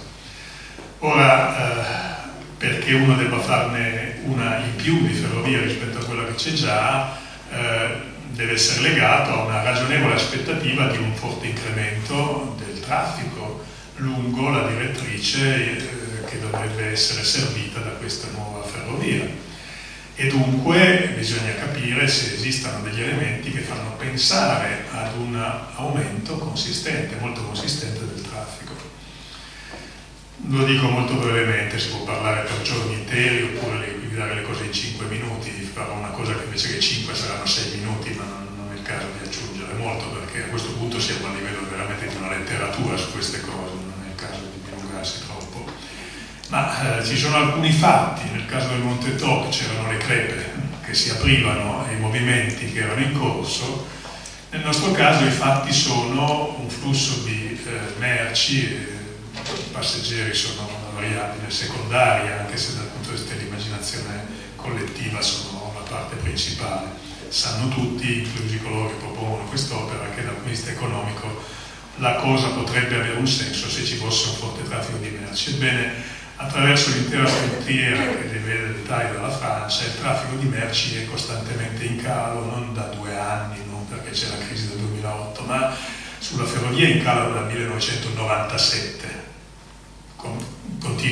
Ora, eh, perché uno debba farne una in più di ferrovia rispetto a quella che c'è già, eh, deve essere legato a una ragionevole aspettativa di un forte incremento del traffico lungo la direttrice eh, che dovrebbe essere servita da questa nuova ferrovia. E dunque bisogna capire se esistano degli elementi che fanno pensare ad un aumento consistente, molto consistente del traffico. Lo dico molto brevemente, si può parlare per giorni interi oppure liquidare le cose in cinque minuti, farò una cosa che invece che cinque saranno sei minuti, ma non, non è il caso di aggiungere molto, perché a questo punto siamo a livello veramente di una letteratura su queste cose, non è il caso di dilungarsi troppo. Ma eh, ci sono alcuni fatti. Nel caso del Monte Toc c'erano le crepe che si aprivano ai movimenti che erano in corso. Nel nostro caso i fatti sono un flusso di eh, merci, e i passeggeri sono una variabile secondaria, anche se dal punto di vista dell'immaginazione collettiva sono la parte principale. Sanno tutti, inclusi coloro che propongono quest'opera, che dal punto di vista economico la cosa potrebbe avere un senso se ci fosse un forte traffico di merci. Ebbene, attraverso l'intera frontiera che vede l'Italia dalla Francia, il traffico di merci è costantemente in calo, non da due anni, non perché c'è la crisi del duemilaotto, ma sulla ferrovia in calo dal millenovecentonovantasette.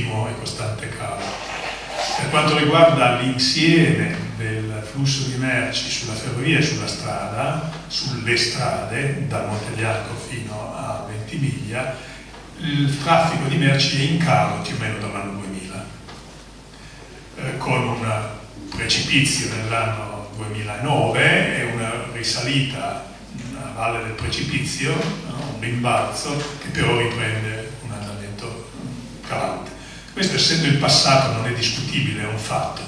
continuo e costante calo. Per quanto riguarda l'insieme del flusso di merci sulla ferrovia e sulla strada, sulle strade, da Montebianco fino a Ventimiglia, il traffico di merci è in calo più o meno dall'anno duemila, eh, con un precipizio nell'anno duemilanove e una risalita a valle del precipizio, no? Un rimbalzo che però riprende un andamento calante. Questo, essendo il passato, non è discutibile, è un fatto.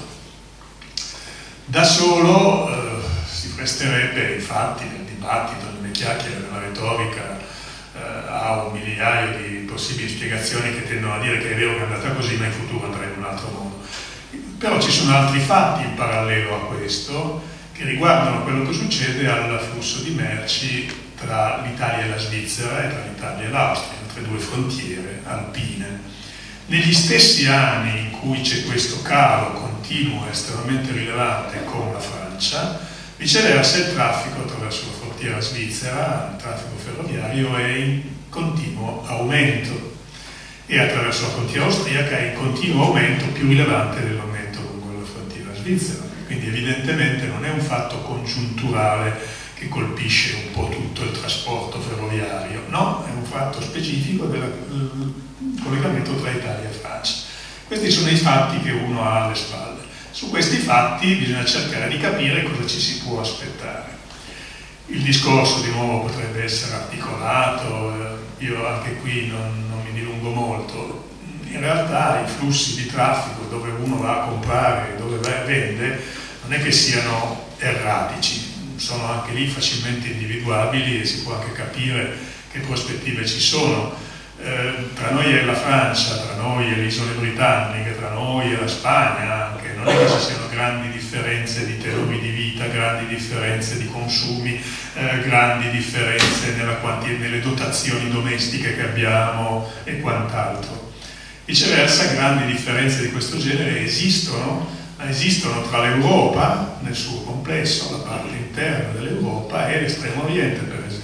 Da solo eh, si presterebbe, infatti, nel dibattito, nelle chiacchiere, nella retorica, eh, a un migliaio di possibili spiegazioni che tendono a dire che è vero che è andata così, ma in futuro andrà in un altro modo. Però ci sono altri fatti in parallelo a questo, che riguardano quello che succede al flusso di merci tra l'Italia e la Svizzera e tra l'Italia e l'Austria, tra due frontiere alpine. Negli stessi anni in cui c'è questo calo continuo e estremamente rilevante con la Francia, viceversa il traffico attraverso la frontiera svizzera, il traffico ferroviario, è in continuo aumento e attraverso la frontiera austriaca è in continuo aumento, più rilevante dell'aumento lungo la frontiera svizzera. Quindi evidentemente non è un fatto congiunturale che colpisce un po' tutto il trasporto ferroviario, no, è un fatto specifico del collegamento tra Italia e Francia. Questi sono i fatti che uno ha alle spalle. Su questi fatti bisogna cercare di capire cosa ci si può aspettare. Il discorso di nuovo potrebbe essere articolato, io anche qui non, non mi dilungo molto. In realtà i flussi di traffico dove uno va a comprare, dove va e vende, non è che siano erratici, sono anche lì facilmente individuabili e si può anche capire che prospettive ci sono. Eh, tra noi e la Francia, tra noi e le isole britanniche, tra noi e la Spagna anche, non è che ci siano grandi differenze di tenori di vita, grandi differenze di consumi, eh, grandi differenze nella quanti- nelle dotazioni domestiche che abbiamo e quant'altro. Viceversa, grandi differenze di questo genere esistono, ma esistono tra l'Europa nel suo complesso, la parte interna dell'Europa, e l'Estremo Oriente, per esempio.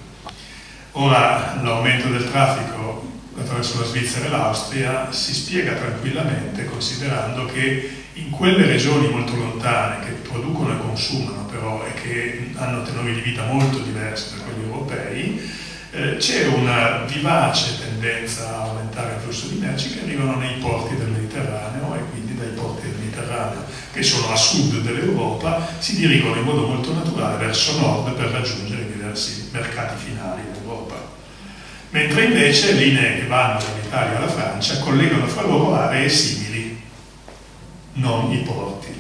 Ora, l'aumento del traffico attraverso la Svizzera e l'Austria si spiega tranquillamente considerando che in quelle regioni molto lontane che producono e consumano però e che hanno tenori di vita molto diversi da quelli europei, eh, c'è una vivace tendenza a aumentare il flusso di merci che arrivano nei porti del Mediterraneo, e quindi dai porti del Mediterraneo, che sono a sud dell'Europa, si dirigono in modo molto naturale verso nord per raggiungere diversi mercati finali in Europa. Mentre invece linee che vanno dall'Italia alla Francia collegano fra loro aree simili, non i porti.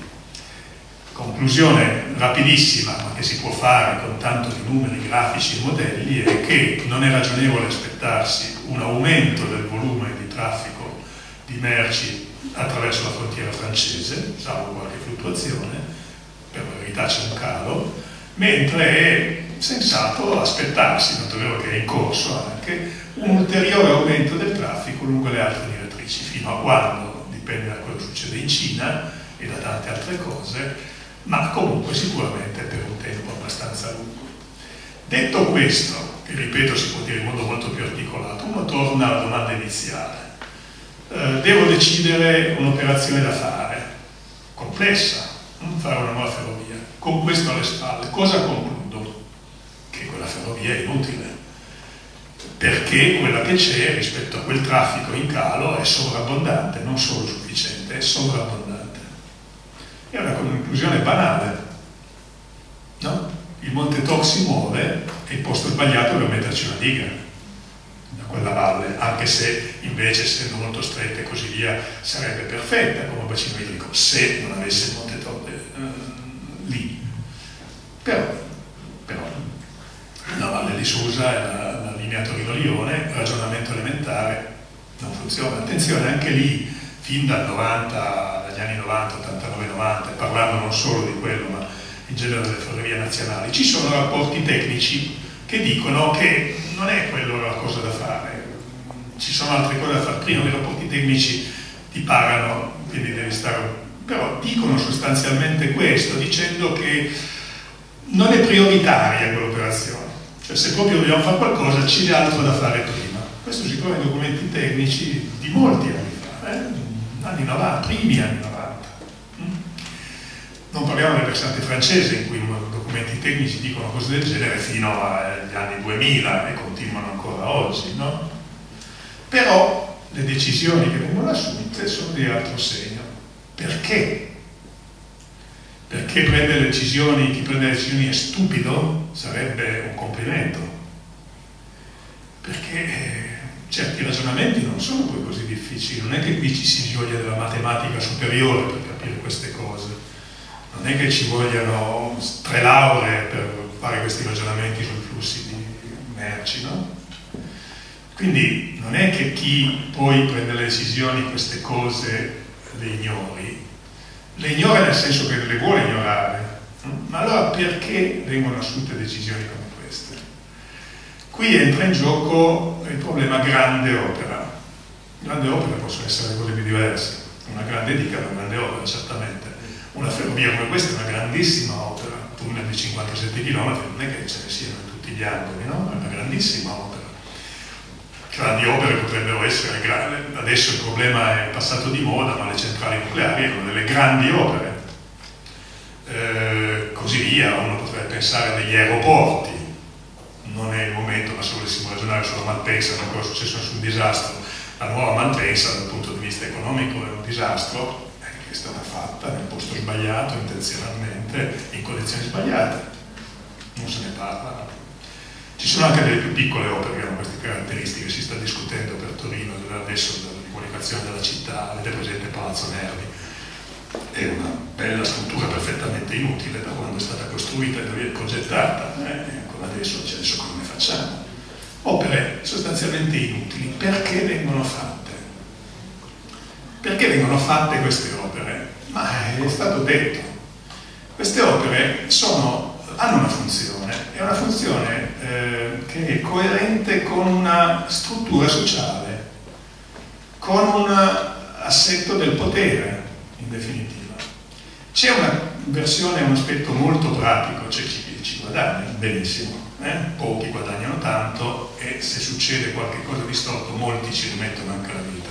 Conclusione rapidissima, ma che si può fare con tanto di numeri, grafici e modelli, è che non è ragionevole aspettarsi un aumento del volume di traffico di merci attraverso la frontiera francese, salvo qualche fluttuazione, per la verità c'è un calo, mentre è sensato aspettarsi, tanto è vero che è in corso anche, un ulteriore aumento del traffico lungo le altre direttrici, fino a quando, dipende da quello che succede in Cina e da tante altre cose, ma comunque sicuramente per un tempo abbastanza lungo. Detto questo, che ripeto si può dire in modo molto più articolato, uno torna alla domanda iniziale. Eh, devo decidere un'operazione da fare, complessa, non fare una nuova ferrovia, con questo alle spalle, cosa concludo? Che quella ferrovia è inutile, perché quella che c'è rispetto a quel traffico in calo è sovrabbondante, non solo sufficiente, è sovrabbondante. È una conclusione banale, no? Il Monte Toc si muove e il posto sbagliato per metterci una diga da quella valle, anche se invece, essendo molto stretta e così via, sarebbe perfetta come bacino idrico se non avesse il Monte Toc eh, lì. Però, però la Valle di Susa e la, la linea Torino-Lione, ragionamento elementare, non funziona. Attenzione, anche lì, fin dal novanta, dagli anni novanta, ottantanove novanta, parlando non solo di quello, ma in genere delle ferrovie nazionali, ci sono rapporti tecnici che dicono che non è quello la cosa da fare, ci sono altre cose da fare. Prima, i rapporti tecnici ti pagano, quindi devi stare... però dicono sostanzialmente questo, dicendo che non è prioritaria quell'operazione. Cioè, se proprio dobbiamo fare qualcosa, c'è altro da fare prima. Questo si trova nei documenti tecnici di molti anni fa. eh? anni novanta, primi anni novanta. Non parliamo del versante francese, in cui i documenti tecnici dicono cose del genere fino agli anni duemila e continuano ancora oggi, no? Però le decisioni che vengono assunte sono di altro segno. Perché? Perché prende le decisioni, chi prende le decisioni è stupido? Sarebbe un complimento. Perché eh, certi ragionamenti non sono poi così difficili, non è che qui ci si voglia della matematica superiore per capire queste cose, non è che ci vogliano tre lauree per fare questi ragionamenti sui flussi di merci, no? Quindi non è che chi poi prende le decisioni queste cose le ignori, le ignora nel senso che le vuole ignorare, ma allora perché vengono assunte decisioni come queste? Qui entra in gioco il problema grande opera. Grande opera possono essere cose più diverse, una grande dica è una grande opera, certamente. Una ferrovia come questa è una grandissima opera, un tunnel di cinquantasette chilometri, non è che ce ne siano in tutti gli angoli, no? È una grandissima opera. Grandi opere potrebbero essere, adesso il problema è passato di moda, ma le centrali nucleari erano delle grandi opere. Eh, così via, uno potrebbe pensare a degli aeroporti, non è il momento, ma se volessimo ragionare sulla Malpensa non è ancora successo nessun disastro. La nuova Malpensa dal punto di vista economico è un disastro, eh, che è stata fatta nel posto sbagliato, intenzionalmente, in condizioni sbagliate. Non se ne parla. Ci sono anche delle più piccole opere che hanno queste caratteristiche, si sta discutendo per Torino adesso della riqualificazione della città, avete presente Palazzo Nervi, è una bella struttura perfettamente inutile da quando è stata costruita e progettata, eh? e ancora adesso, cioè adesso come facciamo? Opere sostanzialmente inutili, perché vengono fatte? Perché vengono fatte queste opere? Ma è stato detto, queste opere sono hanno una funzione, è una funzione eh, che è coerente con una struttura sociale, con un assetto del potere, in definitiva. C'è una versione, un aspetto molto pratico, c'è chi ci guadagna benissimo, eh? Pochi guadagnano tanto e se succede qualche cosa di storto molti ci rimettono anche la vita,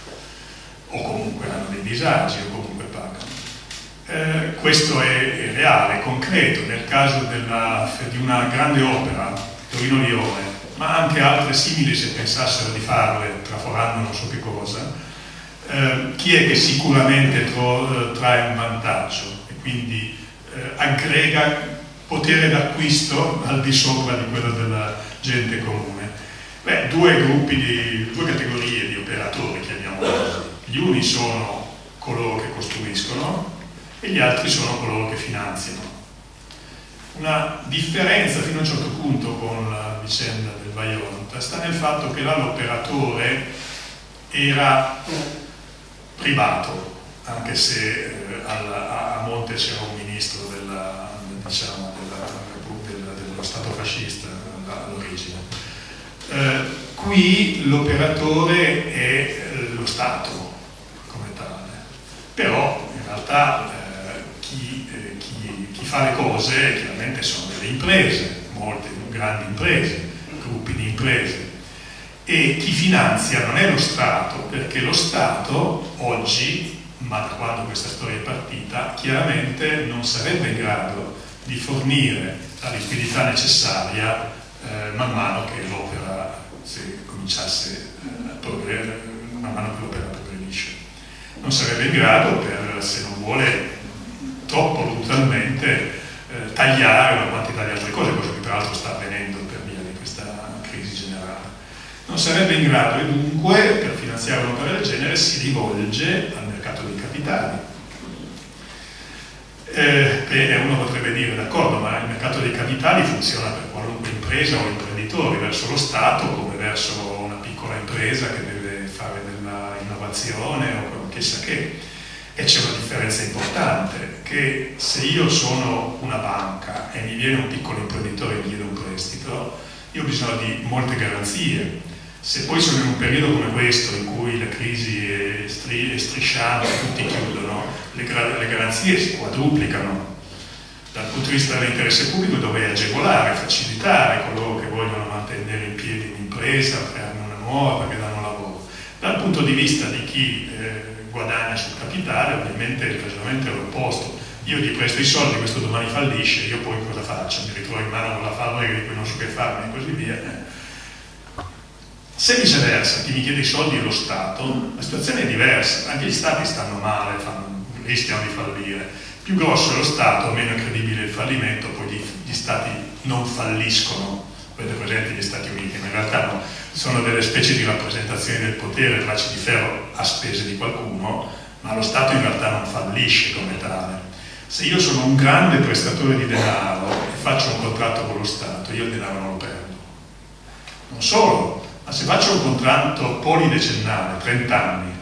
o comunque hanno dei disagi, o comunque pagano. Eh, questo è, è reale, è concreto, nel caso della, di una grande opera, Torino-Lione, ma anche altre simili se pensassero di farle, traforando non so che cosa, eh, chi è che sicuramente tro, trae un vantaggio e quindi eh, aggrega potere d'acquisto al di sopra di quello della gente comune? Beh, due gruppi, di, due categorie di operatori, chiamiamo così. Gli uni sono coloro che costruiscono, e gli altri sono coloro che finanziano. Una differenza fino a un certo punto con la vicenda del Vajont sta nel fatto che là l'operatore era privato, anche se eh, alla, a monte c'era un ministro della, diciamo, della, della, dello Stato fascista all'origine. Eh, qui l'operatore è lo Stato come tale, però in realtà Chi, eh, chi, chi fa le cose chiaramente sono delle imprese, molte grandi imprese, gruppi di imprese, e chi finanzia non è lo Stato, perché lo Stato oggi, ma da quando questa storia è partita, chiaramente non sarebbe in grado di fornire la liquidità necessaria eh, man mano che l'opera se cominciasse eh, a progredire, man mano che l'opera progredisce. Non sarebbe in grado per, se non vuole troppo brutalmente eh, tagliare una quantità di altre cose, cosa che peraltro sta avvenendo per via di questa crisi generale. Non sarebbe in grado e dunque per finanziare un'opera del genere si rivolge al mercato dei capitali. Eh, e uno potrebbe dire, d'accordo, ma il mercato dei capitali funziona per qualunque impresa o imprenditore, verso lo Stato come verso una piccola impresa che deve fare della innovazione o chissà che. E c'è una differenza importante, che se io sono una banca e mi viene un piccolo imprenditore e mi chiede un prestito, io ho bisogno di molte garanzie. Se poi sono in un periodo come questo, in cui la crisi è, stri è strisciante, tutti chiudono, le, le garanzie si quadruplicano. Dal punto di vista dell'interesse pubblico dovrei agevolare, facilitare coloro che vogliono mantenere in piedi un'impresa, crearne una nuova perché danno lavoro. Dal punto di vista di chi eh, guadagna sul capitale, ovviamente il ragionamento è l'opposto. Io ti presto i soldi, questo domani fallisce, io poi cosa faccio? Mi ritrovo in mano con la fabbrica di cui non so che farne e così via. Se viceversa chi mi chiede i soldi è lo Stato, la situazione è diversa, anche gli Stati stanno male, fanno, rischiano di fallire. Più grosso è lo Stato, meno è credibile il fallimento, poi gli, gli Stati non falliscono. Avete presente gli Stati Uniti, ma in realtà no, sono delle specie di rappresentazioni del potere, bracci di ferro a spese di qualcuno, ma lo Stato in realtà non fallisce come tale. Se io sono un grande prestatore di denaro e faccio un contratto con lo Stato, io il denaro non lo perdo. Non solo, ma se faccio un contratto polidecennale, trenta anni,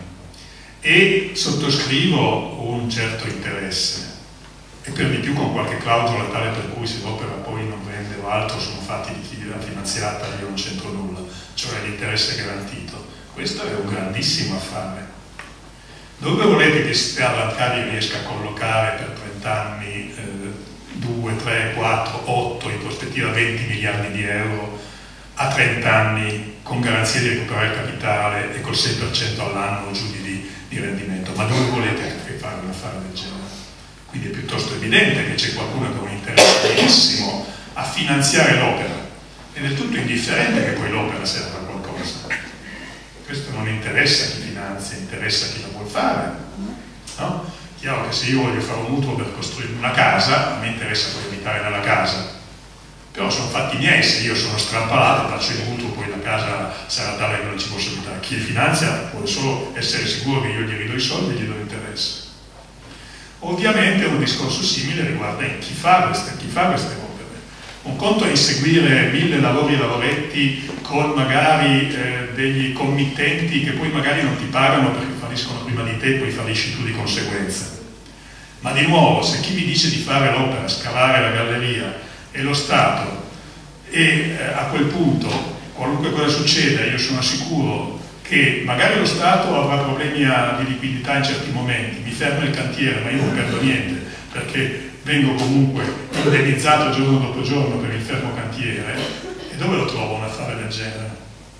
e sottoscrivo un certo interesse, e per di più con qualche clausola tale per cui se l'opera poi non vende o altro sono fatti di chi l'ha finanziata, io non c'entro nulla, cioè l'interesse garantito, questo è un grandissimo affare. Dove volete che il sistema bancario riesca a collocare per trenta anni eh, due, tre, quattro, otto, in prospettiva venti miliardi di euro a trenta anni con garanzia di recuperare il capitale e col sei per cento all'anno o giù di, di rendimento? Ma dove volete che fare un affare del genere? Quindi è piuttosto evidente che c'è qualcuno che ha un interessissimo a finanziare l'opera. È del tutto indifferente che poi l'opera serva a qualcosa. Questo non interessa chi finanzia, interessa chi la vuol fare. No? Chiaro che se io voglio fare un mutuo per costruire una casa, a me interessa poi abitare nella casa. Però sono fatti miei, se io sono strampalato, faccio il mutuo, poi la casa sarà tale che non ci posso abitare. Chi finanzia vuole solo essere sicuro che io gli ridò i soldi e gli do l'interesse. Ovviamente un discorso simile riguarda chi fa queste, chi fa queste opere. Un conto è inseguire mille lavori e lavoretti con magari eh, degli committenti che poi magari non ti pagano perché falliscono prima di te e poi fallisci tu di conseguenza. Ma di nuovo, se chi vi dice di fare l'opera, scavare la galleria, è lo Stato, e eh, a quel punto, qualunque cosa succeda, io sono sicuro che magari lo Stato avrà problemi di liquidità in certi momenti, mi ferma il cantiere, ma io non perdo niente, perché vengo comunque indennizzato giorno dopo giorno per il fermo cantiere. E dove lo trovo un affare del genere?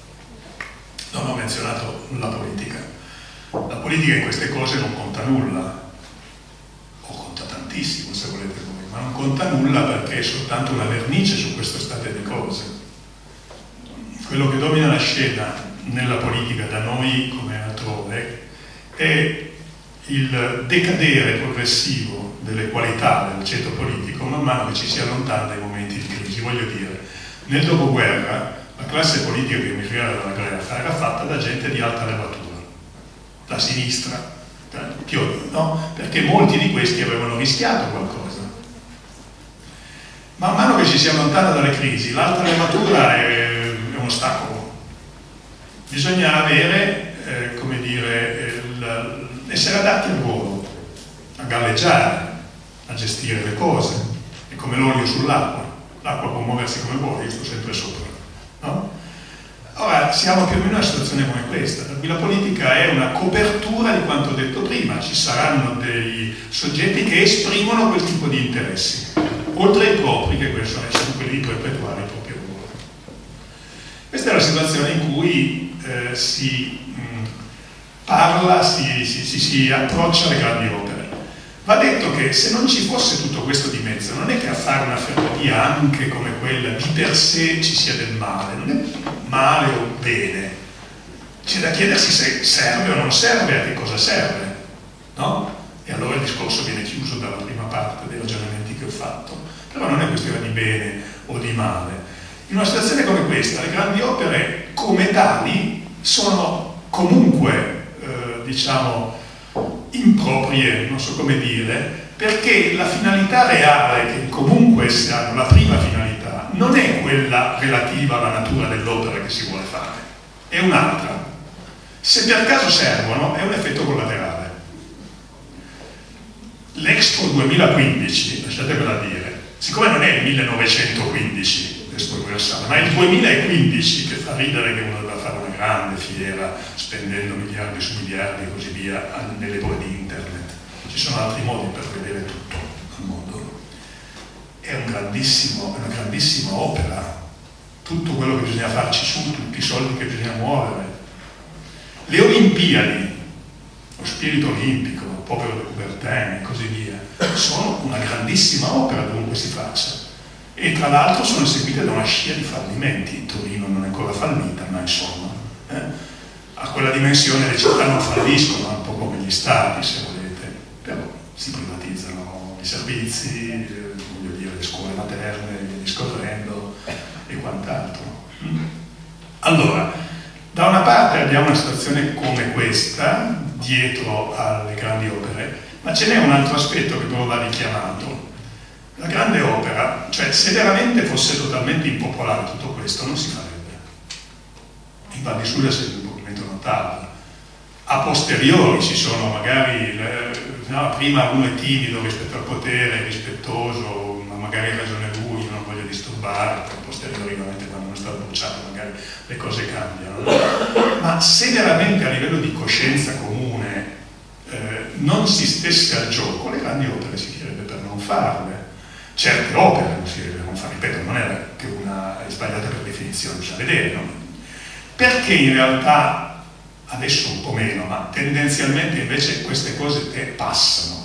Non ho menzionato la politica. La politica in queste cose non conta nulla, o conta tantissimo se volete voi, ma non conta nulla perché è soltanto una vernice su questo stato di cose. Quello che domina la scena nella politica da noi come altrove è il decadere progressivo delle qualità del ceto politico man mano che ci si allontana dai momenti di crisi. Voglio dire, nel dopoguerra la classe politica che emergeva dalla guerra era fatta da gente di alta levatura, la sinistra, più, no? Perché molti di questi avevano rischiato qualcosa. Man mano che ci si allontana dalle crisi, l'alta levatura è, è un ostacolo. Bisogna avere, eh, come dire, il, essere adatti al ruolo, a galleggiare, a gestire le cose. È come l'olio sull'acqua, l'acqua può muoversi come vuole, io sto sempre sopra, no? Ora, siamo più o meno in una situazione come questa, per cui la politica è una copertura di quanto ho detto prima, ci saranno dei soggetti che esprimono quel tipo di interessi, oltre ai propri, che sono quelli di perpetuare il proprio ruolo. Questa è la situazione in cui eh, si mh, parla, si, si, si, si approccia alle grandi opere. Va detto che se non ci fosse tutto questo di mezzo, non è che a fare una ferrovia anche come quella di per sé ci sia del male, non è male o bene. C'è da chiedersi se serve o non serve, a che cosa serve, no? E allora il discorso viene chiuso dalla prima parte dei ragionamenti che ho fatto. Però non è questione di bene o di male. In una situazione come questa, le grandi opere come tali sono comunque, eh, diciamo, improprie, non so come dire, perché la finalità reale che comunque esse hanno, la prima finalità, non è quella relativa alla natura dell'opera che si vuole fare, è un'altra. Se per caso servono, è un effetto collaterale. L'Expo duemilaquindici, lasciatemela dire, siccome non è il millenovecentoquindici l'Expo universale, ma è il duemilaquindici, che fa ridere che uno deve fare una grande fiera spendendo miliardi su miliardi e così via nell'epoca di internet. Ci sono altri modi per vedere tutto al mondo. È un grandissimo, è una grandissima opera, tutto quello che bisogna farci su, tutti i soldi che bisogna muovere. Le Olimpiadi, lo spirito olimpico, il popolo di Coubertin e così via, sono una grandissima opera dovunque si faccia. E tra l'altro sono seguite da una scia di fallimenti. Torino non è ancora fallita, ma insomma, eh, a quella dimensione le città non falliscono, un po' come gli stati, se volete, però si privatizzano i servizi, eh, voglio dire, le scuole materne, via discorrendo e quant'altro. Allora, da una parte abbiamo una situazione come questa, dietro alle grandi opere, ma ce n'è un altro aspetto che però va richiamato. La grande opera, cioè se veramente fosse totalmente impopolare tutto questo, non si farebbe. In Val di Susa c'è un movimento notevole. A posteriori ci sono magari, no, prima uno è timido rispetto al potere, rispettoso, ma magari ha ragione lui, io non voglio disturbare, poi a posteriori ovviamente quando uno sta bruciato magari le cose cambiano. Ma se veramente a livello di coscienza comune eh, non si stesse al gioco, le grandi opere si finirebbe per non farle. Certe opere non si devono fare, ripeto, non è che una è sbagliata per definizione, bisogna vedere, no? Perché in realtà, adesso un po' meno, ma tendenzialmente invece queste cose passano?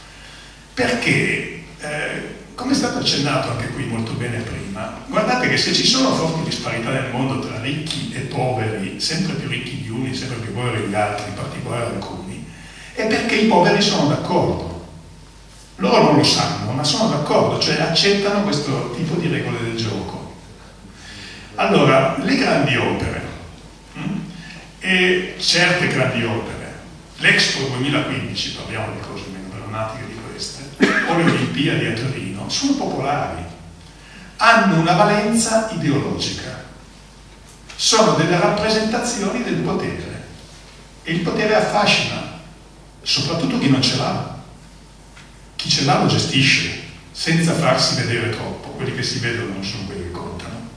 Perché, eh, come è stato accennato anche qui molto bene prima, guardate che se ci sono forti disparità nel mondo tra ricchi e poveri, sempre più ricchi gli uni, sempre più poveri gli altri, in particolare alcuni, è perché i poveri sono d'accordo. Loro non lo sanno, ma sono d'accordo, cioè accettano questo tipo di regole del gioco. Allora, le grandi opere, mh? e certe grandi opere, l'Expo duemilaquindici, parliamo di cose meno drammatiche di queste, o le Olimpiadi a Torino, sono popolari, hanno una valenza ideologica, sono delle rappresentazioni del potere, e il potere affascina, soprattutto chi non ce l'ha. Chi ce l'ha lo gestisce, senza farsi vedere troppo. Quelli che si vedono non sono quelli che contano.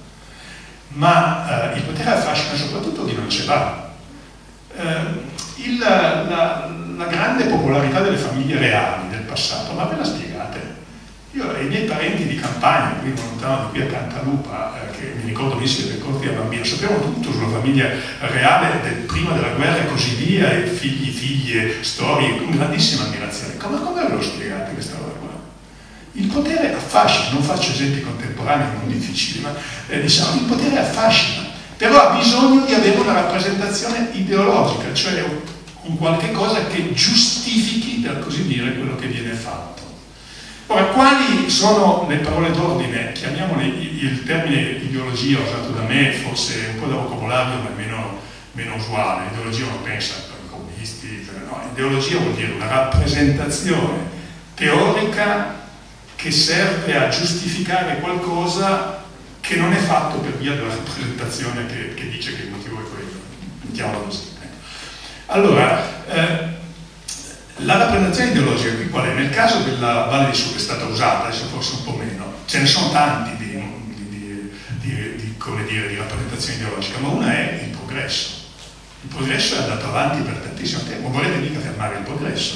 Ma eh, il potere affascina soprattutto chi non ce l'ha. Eh, il, la, la grande popolarità delle famiglie reali del passato, ma ve la spiegate? Io e i miei parenti di campagna, qui lontano di qui a Cantalupa, eh, che mi ricordo benissimo dei corti da bambino, sapevano tutto sulla famiglia reale del, prima della guerra e così via, e figli, figlie, storie, con grandissima ammirazione. Come, come ve lo spiegate questa roba qua? Il potere affascina, non faccio esempi contemporanei, non difficili, ma eh, diciamo, il potere affascina, però ha bisogno di avere una rappresentazione ideologica, cioè un qualche cosa che giustifichi, per così dire, quello che viene fatto. Ora, quali sono le parole d'ordine? Chiamiamole, il termine ideologia usato da me, forse un po' da vocabolario, ma è meno, meno usuale. Ideologia uno pensa ai comunisti, no, ideologia vuol dire una rappresentazione teorica che serve a giustificare qualcosa che non è fatto per via della rappresentazione che, che dice che il motivo è quello. Mettiamolo così. Allora, eh, la rappresentazione ideologica qui qual è? Nel caso della Valle di Susa è stata usata, adesso forse un po' meno, ce ne sono tanti di, di, di, di, di, come dire, di rappresentazione ideologica, ma una è il progresso. Il progresso è andato avanti per tantissimo tempo, non volete mica fermare il progresso.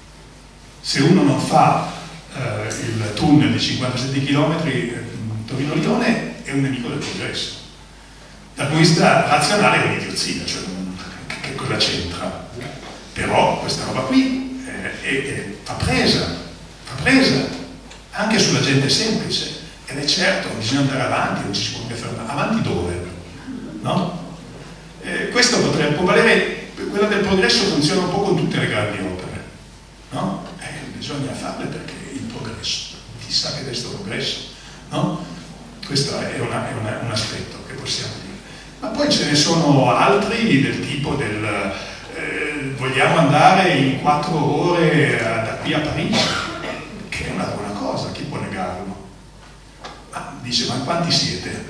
Se uno non fa eh, il tunnel di cinquantasette chilometri eh, Torino-Lione è un nemico del progresso. Dal punto di vista razionale è un'idiozia, cioè che, che cosa c'entra? Però questa roba qui eh, è, è, va presa, va presa anche sulla gente semplice, ed è certo, bisogna andare avanti, non ci si può mica fermare. Avanti dove? No? Eh, questo potrebbe, può valere, quella del progresso funziona un po' con tutte le grandi opere, no? Eh, bisogna farle perché il progresso, chissà che è questo progresso, no? Questo è, una, è una, un aspetto che possiamo dire. Ma poi ce ne sono altri del tipo del... Eh, vogliamo andare in quattro ore da qui a Parigi, che è una buona cosa, chi può negarlo? Ma dice, ma quanti siete?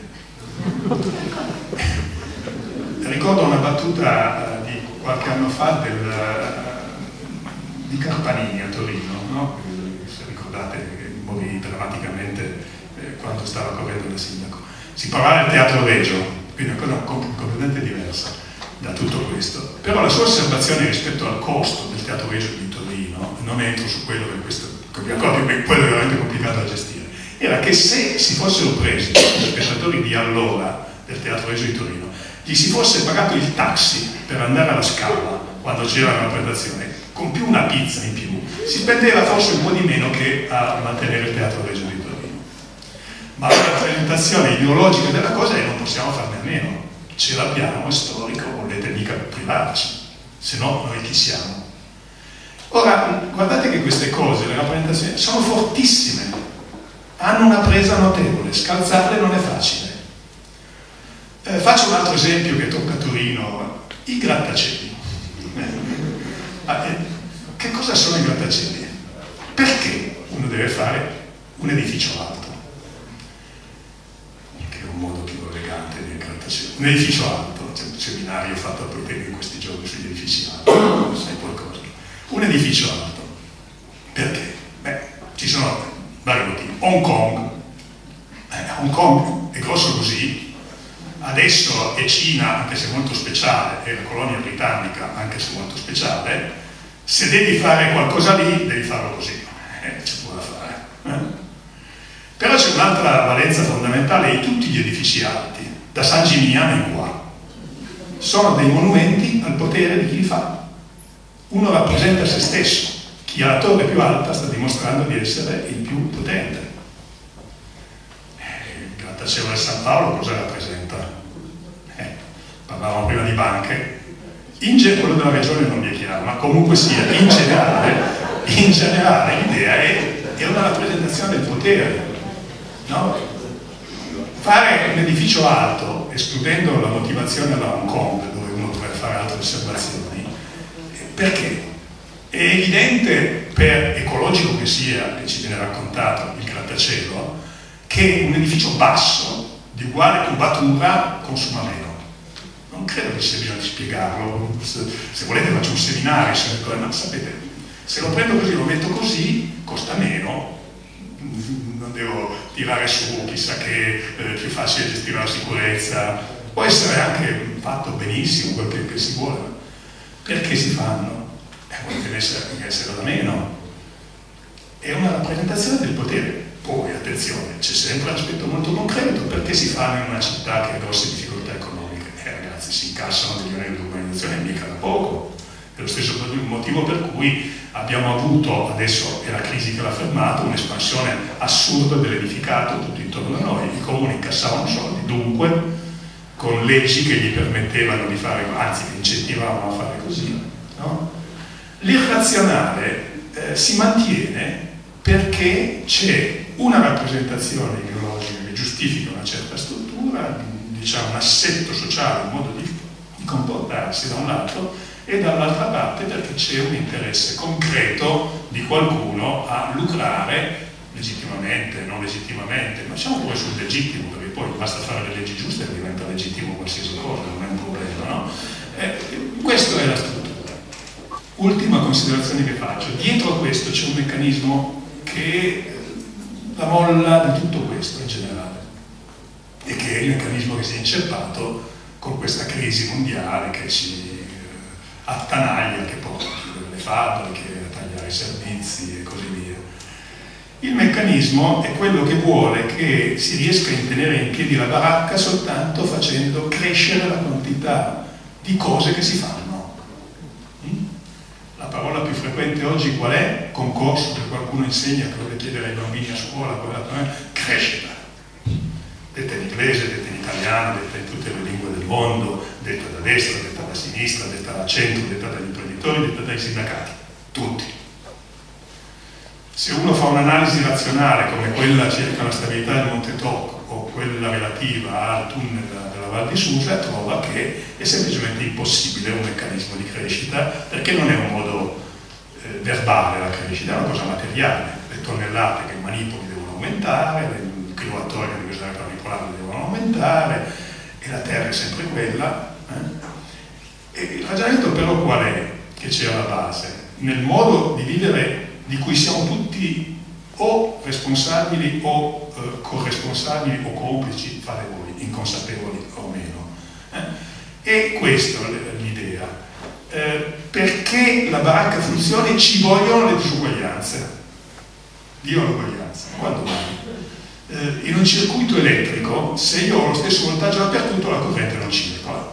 Ricordo una battuta di qualche anno fa del, di Carpanini a Torino, no? Se ricordate, morì drammaticamente eh, quando stava correndo da sindaco. Si parlava del Teatro Regio, quindi è una cosa completamente diversa da tutto questo, però la sua osservazione rispetto al costo del Teatro Regio di Torino, non entro su quello che questo, quello è veramente complicato da gestire, era che se si fossero presi gli spettatori di allora del Teatro Regio di Torino, gli si fosse pagato il taxi per andare alla Scala quando c'era la rappresentazione, con più una pizza in più, si spendeva forse un po' di meno che a mantenere il Teatro Regio di Torino. Ma la rappresentazione ideologica della cosa è non possiamo farne a meno. Ce l'abbiamo, è storico, volete mica privarci, se no noi chi siamo? Ora, guardate che queste cose, le rappresentazioni, sono fortissime, hanno una presa notevole, scalzarle non è facile. Eh, faccio un altro esempio che tocca a Torino, i grattacieli. Ah, eh, che cosa sono i grattacieli? Perché uno deve fare un edificio alto? Che è un modo più elegante di grattacielo. Un edificio alto, c'è un seminario fatto a Politecnico in questi giorni sugli edifici alti, sai qualcosa. Un edificio alto. Perché? Beh, ci sono vari motivi. Hong Kong, eh, Hong Kong è grosso così, adesso è Cina, anche se molto speciale, è la colonia britannica, anche se molto speciale. Se devi fare qualcosa lì, devi farlo così, eh, c'è poco da fare. Eh? Però c'è un'altra valenza fondamentale di tutti gli edifici alti, da San Gimignano in qua. Sono dei monumenti al potere di chi li fa. Uno rappresenta se stesso. Chi ha la torre più alta sta dimostrando di essere il più potente. Il grattacielo del San Paolo cosa rappresenta? Eh, parlavamo prima di banche. In genere, quello della regione non mi è chiaro, ma comunque sia, in generale, in generale l'idea è, è una rappresentazione del potere, no? Fare un edificio alto, escludendo la motivazione alla Hong Kong, dove uno dovrebbe fare altre osservazioni, perché? È evidente, per ecologico che sia, che ci viene raccontato il grattacielo, che un edificio basso, di uguale cubatura, consuma meno. Non credo che sia bisogno di spiegarlo, se, se volete faccio un seminario, se, ma sapete, se lo prendo così, lo metto così, costa meno, non devo tirare su chissà che eh, più facile gestire la sicurezza, può essere anche fatto benissimo quel che, che si vuole. Perché si fanno? Eh, deve essere, deve essere da meno. È una rappresentazione del potere. Poi, attenzione, c'è sempre un aspetto molto concreto, perché si fanno in una città che ha grosse difficoltà economiche. Eh ragazzi, si incassano degli oneri di urbanizzazione mica da poco. È lo stesso motivo per cui abbiamo avuto, adesso è la crisi che l'ha fermato, un'espansione assurda dell'edificato tutto intorno a noi. I comuni incassavano soldi, dunque, con leggi che gli permettevano di fare, anzi che incentivavano a fare così, no? L'irrazionale eh, si mantiene perché c'è una rappresentazione ideologica che giustifica una certa struttura, diciamo un assetto sociale, un modo di, di comportarsi da un lato, e dall'altra parte perché c'è un interesse concreto di qualcuno a lucrare legittimamente, non legittimamente, ma diciamo pure sul legittimo, perché poi basta fare le leggi giuste e diventa legittimo qualsiasi cosa, non è un problema, no? Eh, questa è la struttura. Ultima considerazione che faccio, dietro a questo c'è un meccanismo che la molla di tutto questo in generale, e che è il meccanismo che si è inceppato con questa crisi mondiale che ci attanaglia, che porta a chiudere le fabbriche, a tagliare i servizi e così via. Il meccanismo è quello che vuole che si riesca a tenere in piedi la baracca soltanto facendo crescere la quantità di cose che si fanno. La parola più frequente oggi qual è? Concorso, che qualcuno insegna, che vuole chiedere ai bambini a scuola, quella, crescita. Detta in inglese, detta in italiano, detta in tutte le lingue del mondo, detta da destra, detta da sinistra, detta da centro, detta dagli imprenditori, detta dai sindacati. Tutti. Se uno fa un'analisi razionale come quella circa la stabilità del Monte Toc o quella relativa al tunnel della Val di Susa, trova che è semplicemente impossibile un meccanismo di crescita, perché non è un modo eh, verbale la crescita, è una cosa materiale. Le tonnellate che manipoli devono aumentare, i kilowattore che devi usare per manipolarle devono aumentare, e la terra è sempre quella. Eh? E il ragionamento però qual è che c'è alla base? Nel modo di vivere di cui siamo tutti o responsabili o eh, corresponsabili o complici, fate voi, inconsapevoli o meno. Eh? E questa è l'idea. Eh, perché la baracca funzioni ci vogliono le disuguaglianze. Dio l'uguaglianza. Quando mai? Eh, in un circuito elettrico, se io ho lo stesso voltaggio dappertutto, la corrente non circola.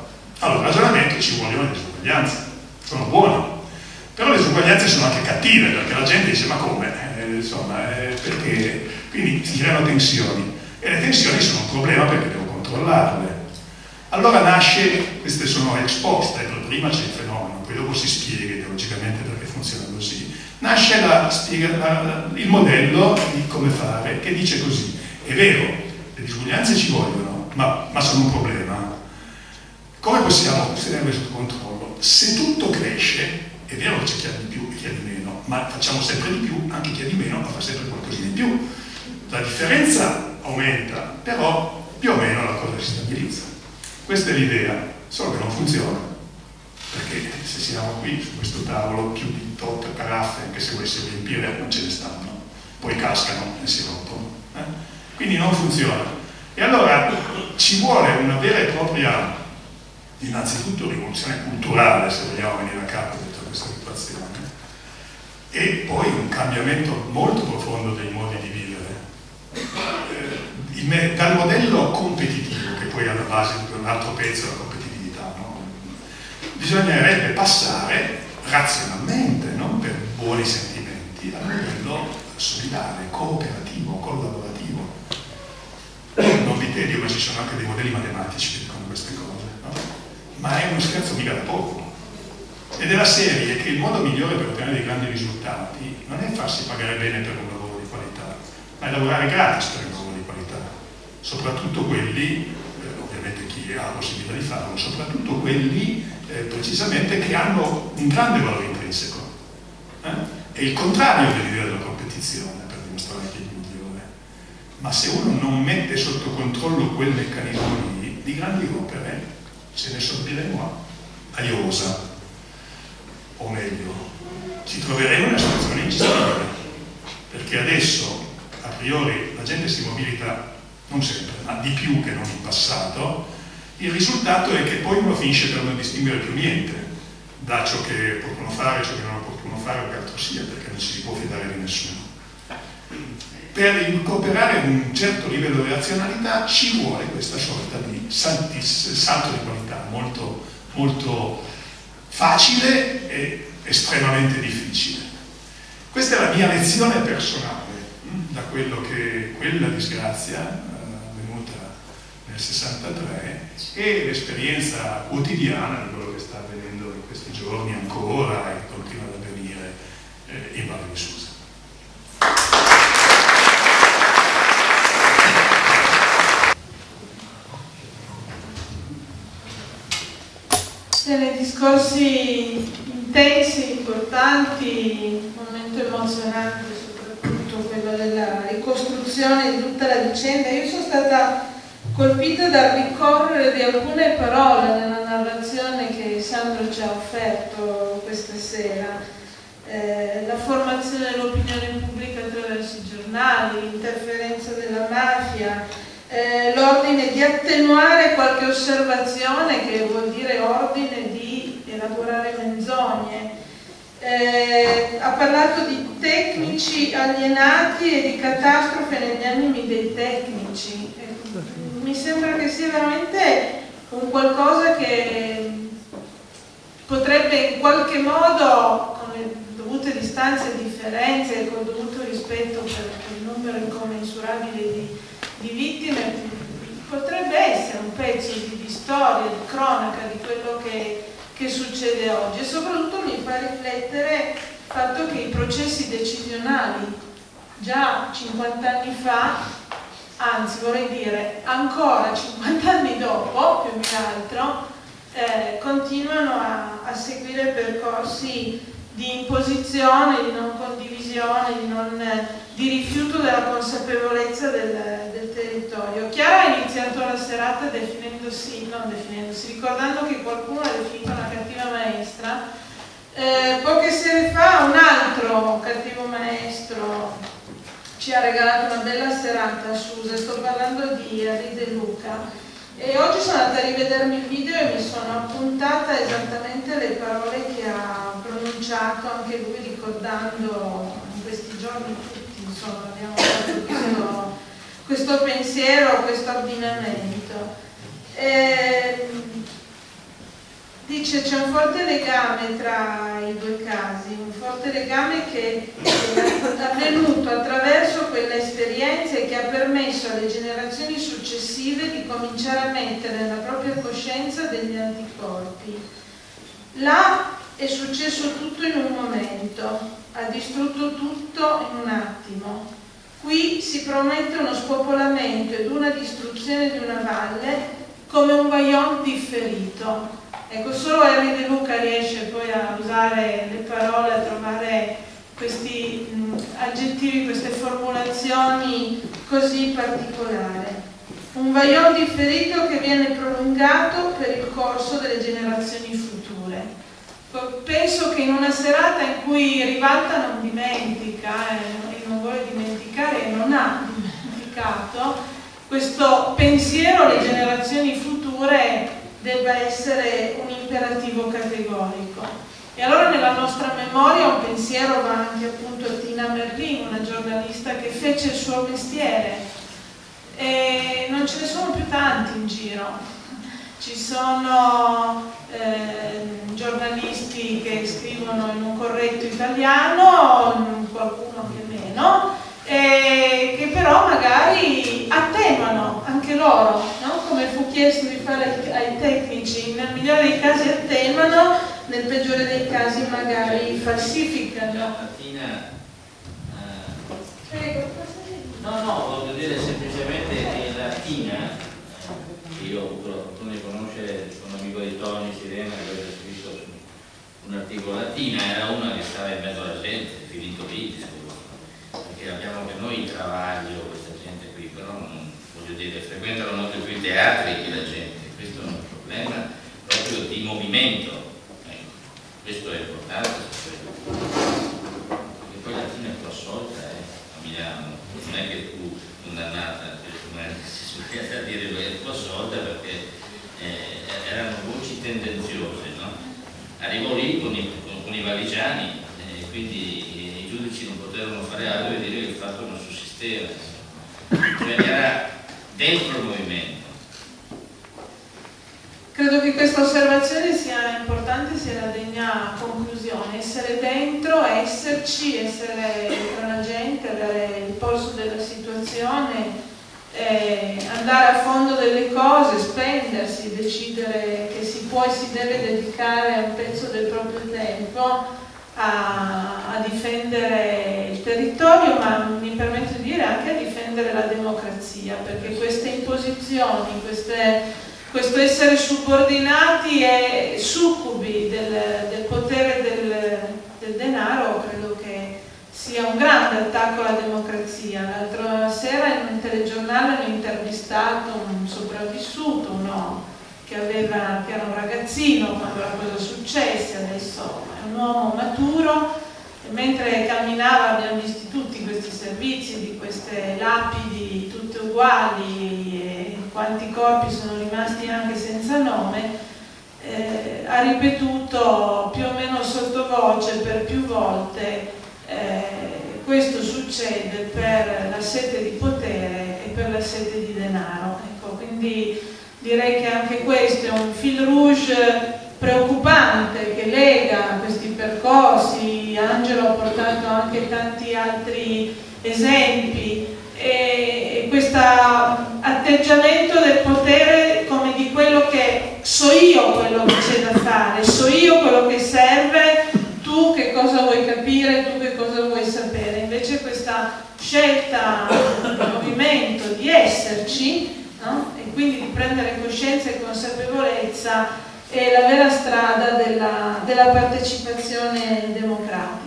Allora, ragionamento, ci vogliono le disuguaglianze, sono buone, però le disuguaglianze sono anche cattive, perché la gente dice ma come? Eh, insomma, eh, perché quindi si creano tensioni, e le tensioni sono un problema perché devo controllarle. Allora nasce, queste sono ex post, prima c'è il fenomeno, poi dopo si spiega ideologicamente perché funziona così. Nasce la, spiega, la, il modello di come fare, che dice così: è vero, le disuguaglianze ci vogliono, ma, ma sono un problema. Come possiamo tenere sotto controllo? Se tutto cresce, è vero che c'è chi ha di più e chi ha di meno, ma facciamo sempre di più, anche chi ha di meno fa sempre qualcosina in più. La differenza aumenta, però più o meno la cosa si stabilizza. Questa è l'idea, solo che non funziona, perché se siamo qui su questo tavolo più di tot caraffe, anche se volessimo riempire non ce ne stanno, poi cascano e si rompono. Eh? Quindi non funziona. E allora ci vuole una vera e propria, innanzitutto, rivoluzione culturale, se vogliamo venire a capo di tutta questa situazione, e poi un cambiamento molto profondo dei modi di vivere. Eh, dal modello competitivo, che poi è alla base di un altro pezzo della competitività, no? Bisognerebbe passare razionalmente, non per buoni sentimenti, a modello solidale, cooperativo, collaborativo. Non vi tedio, ma ci sono anche dei modelli matematici che dicono queste cose, no? Ma è uno scherzo mica da poco. Ed è la serie che il modo migliore per ottenere dei grandi risultati non è farsi pagare bene per un lavoro di qualità, ma è lavorare gratis per un lavoro di qualità. Soprattutto quelli, eh, ovviamente chi ha la possibilità di farlo, soprattutto quelli eh, precisamente che hanno un grande valore intrinseco. Eh? È il contrario dell'idea della competizione, per dimostrare chi è il migliore. Ma se uno non mette sotto controllo quel meccanismo lì, di grandi opere ce ne sortiremo a iosa. O meglio, ci troveremo in una situazione ingestibile, perché adesso a priori la gente si mobilita non sempre, ma di più che non in passato. Il risultato è che poi uno finisce per non distinguere più niente da ciò che è opportuno fare, ciò che non è opportuno fare o che altro sia, perché non ci si può fidare di nessuno. Per incorporare un certo livello di razionalità ci vuole questa sorta di salto di qualità molto, molto facile e estremamente difficile. Questa è la mia lezione personale, da quello che quella disgrazia eh, venuta nel sessantatré e l'esperienza quotidiana di quello che sta avvenendo in questi giorni ancora e continua ad avvenire eh, in Valle di Susa. Nei discorsi intensi, importanti, un momento emozionante, soprattutto quello della ricostruzione di tutta la vicenda. Io sono stata colpita dal ricorrere di alcune parole nella narrazione che Sandro ci ha offerto questa sera. Eh, la formazione dell'opinione pubblica attraverso i giornali, l'interferenza della mafia, Eh, l'ordine di attenuare qualche osservazione, che vuol dire ordine di elaborare menzogne. Eh, ha parlato di tecnici alienati e di catastrofe negli animi dei tecnici. Eh, mi sembra che sia veramente un qualcosa che potrebbe in qualche modo, con le dovute distanze e differenze e con il dovuto rispetto per il numero incommensurabile di di vittime, potrebbe essere un pezzo di, di storia, di cronaca di quello che, che succede oggi, e soprattutto mi fa riflettere il fatto che i processi decisionali già cinquanta anni fa, anzi vorrei dire ancora cinquanta anni dopo, più che altro, eh, continuano a, a seguire percorsi di imposizione, di non condivisione, di, non, di rifiuto della consapevolezza del, del territorio. Chiara ha iniziato la serata definendosi, non definendosi, ricordando che qualcuno l'ha definita una cattiva maestra. Eh, poche sere fa un altro cattivo maestro ci ha regalato una bella serata a Susa, sto parlando di Henri De Luca. E oggi sono andata a rivedermi il video e mi sono appuntata esattamente le parole che ha pronunciato anche lui, ricordando in questi giorni tutti, insomma, abbiamo fatto questo, questo pensiero, questo abbinamento. E dice c'è un forte legame tra i due casi, un forte legame che è avvenuto attraverso quell'esperienza e che ha permesso alle generazioni successive di cominciare a mettere nella propria coscienza degli anticorpi. Là è successo tutto in un momento, ha distrutto tutto in un attimo. Qui si promette uno spopolamento ed una distruzione di una valle come un Vajont differito. Ecco, solo Henry De Luca riesce poi a usare le parole, a trovare questi mh, aggettivi, queste formulazioni così particolari. Un Vajont differito che viene prolungato per il corso delle generazioni future. Penso che in una serata in cui Rivalta non dimentica e non vuole dimenticare e non ha dimenticato, questo pensiero alle generazioni future debba essere un imperativo categorico. E allora nella nostra memoria un pensiero va anche appunto a Tina Merlin, una giornalista che fece il suo mestiere. E non ce ne sono più tanti in giro. Ci sono eh, giornalisti che scrivono in un corretto italiano, qualcuno che meno, e che però magari attenuano anche loro, no? Come fu chiesto di fare ai tecnici, nel migliore dei casi attenuano, nel peggiore dei casi magari falsificano. Martina, eh, Prego, no, no, voglio dire semplicemente che la Tina, che io ho avuto la fortuna di conoscere, sono amico di Tony Sirena, che aveva scritto su un articolo, la Tina era una che stava in mezzo alla gente, finito lì, perché abbiamo anche noi il travaglio, questa gente qui, però non, voglio dire, frequentano molto più i teatri che la gente, questo è un problema proprio di movimento, ecco, questo è importante sapere. Perché poi la Tina è tua assolta, eh, a Milano, non è che tu condannata, si sbagliata a dire che è tua assolta perché eh, erano voci tendenziose, no? Arrivò lì con i, con, con i valigiani, eh, quindi i giudici non poterono fare altro che dire che il fatto non sussisteva, cioè era dentro il movimento. Credo che questa osservazione sia importante, sia una degna conclusione. Essere dentro, esserci, essere tra la gente, avere il polso della situazione, eh, andare a fondo delle cose, spendersi, decidere che si può e si deve dedicare un pezzo del proprio tempo a, a difendere il territorio, ma mi permetto di dire anche a difendere la democrazia, perché queste imposizioni, queste questo essere subordinati e succubi del, del potere del, del denaro credo che sia un grande attacco alla democrazia. L'altra sera in un telegiornale hanno intervistato un sopravvissuto, uno che, aveva, che era un ragazzino quando la cosa successe, adesso è un uomo maturo, e mentre camminava abbiamo visto tutti questi servizi di queste lapidi tutte uguali e quanti corpi sono rimasti anche senza nome, eh, ha ripetuto più o meno sottovoce per più volte eh, questo succede per la sete di potere e per la sete di denaro. Ecco, quindi direi che anche questo è un fil rouge preoccupante che lega questi percorsi. Angelo ha portato anche tanti altri esempi e questo atteggiamento del potere come di quello che so io quello che c'è da fare, so io quello che serve, tu che cosa vuoi capire, tu che cosa vuoi sapere. Invece questa scelta del movimento di esserci, no? E quindi di prendere coscienza e consapevolezza è la vera strada della, della partecipazione democratica.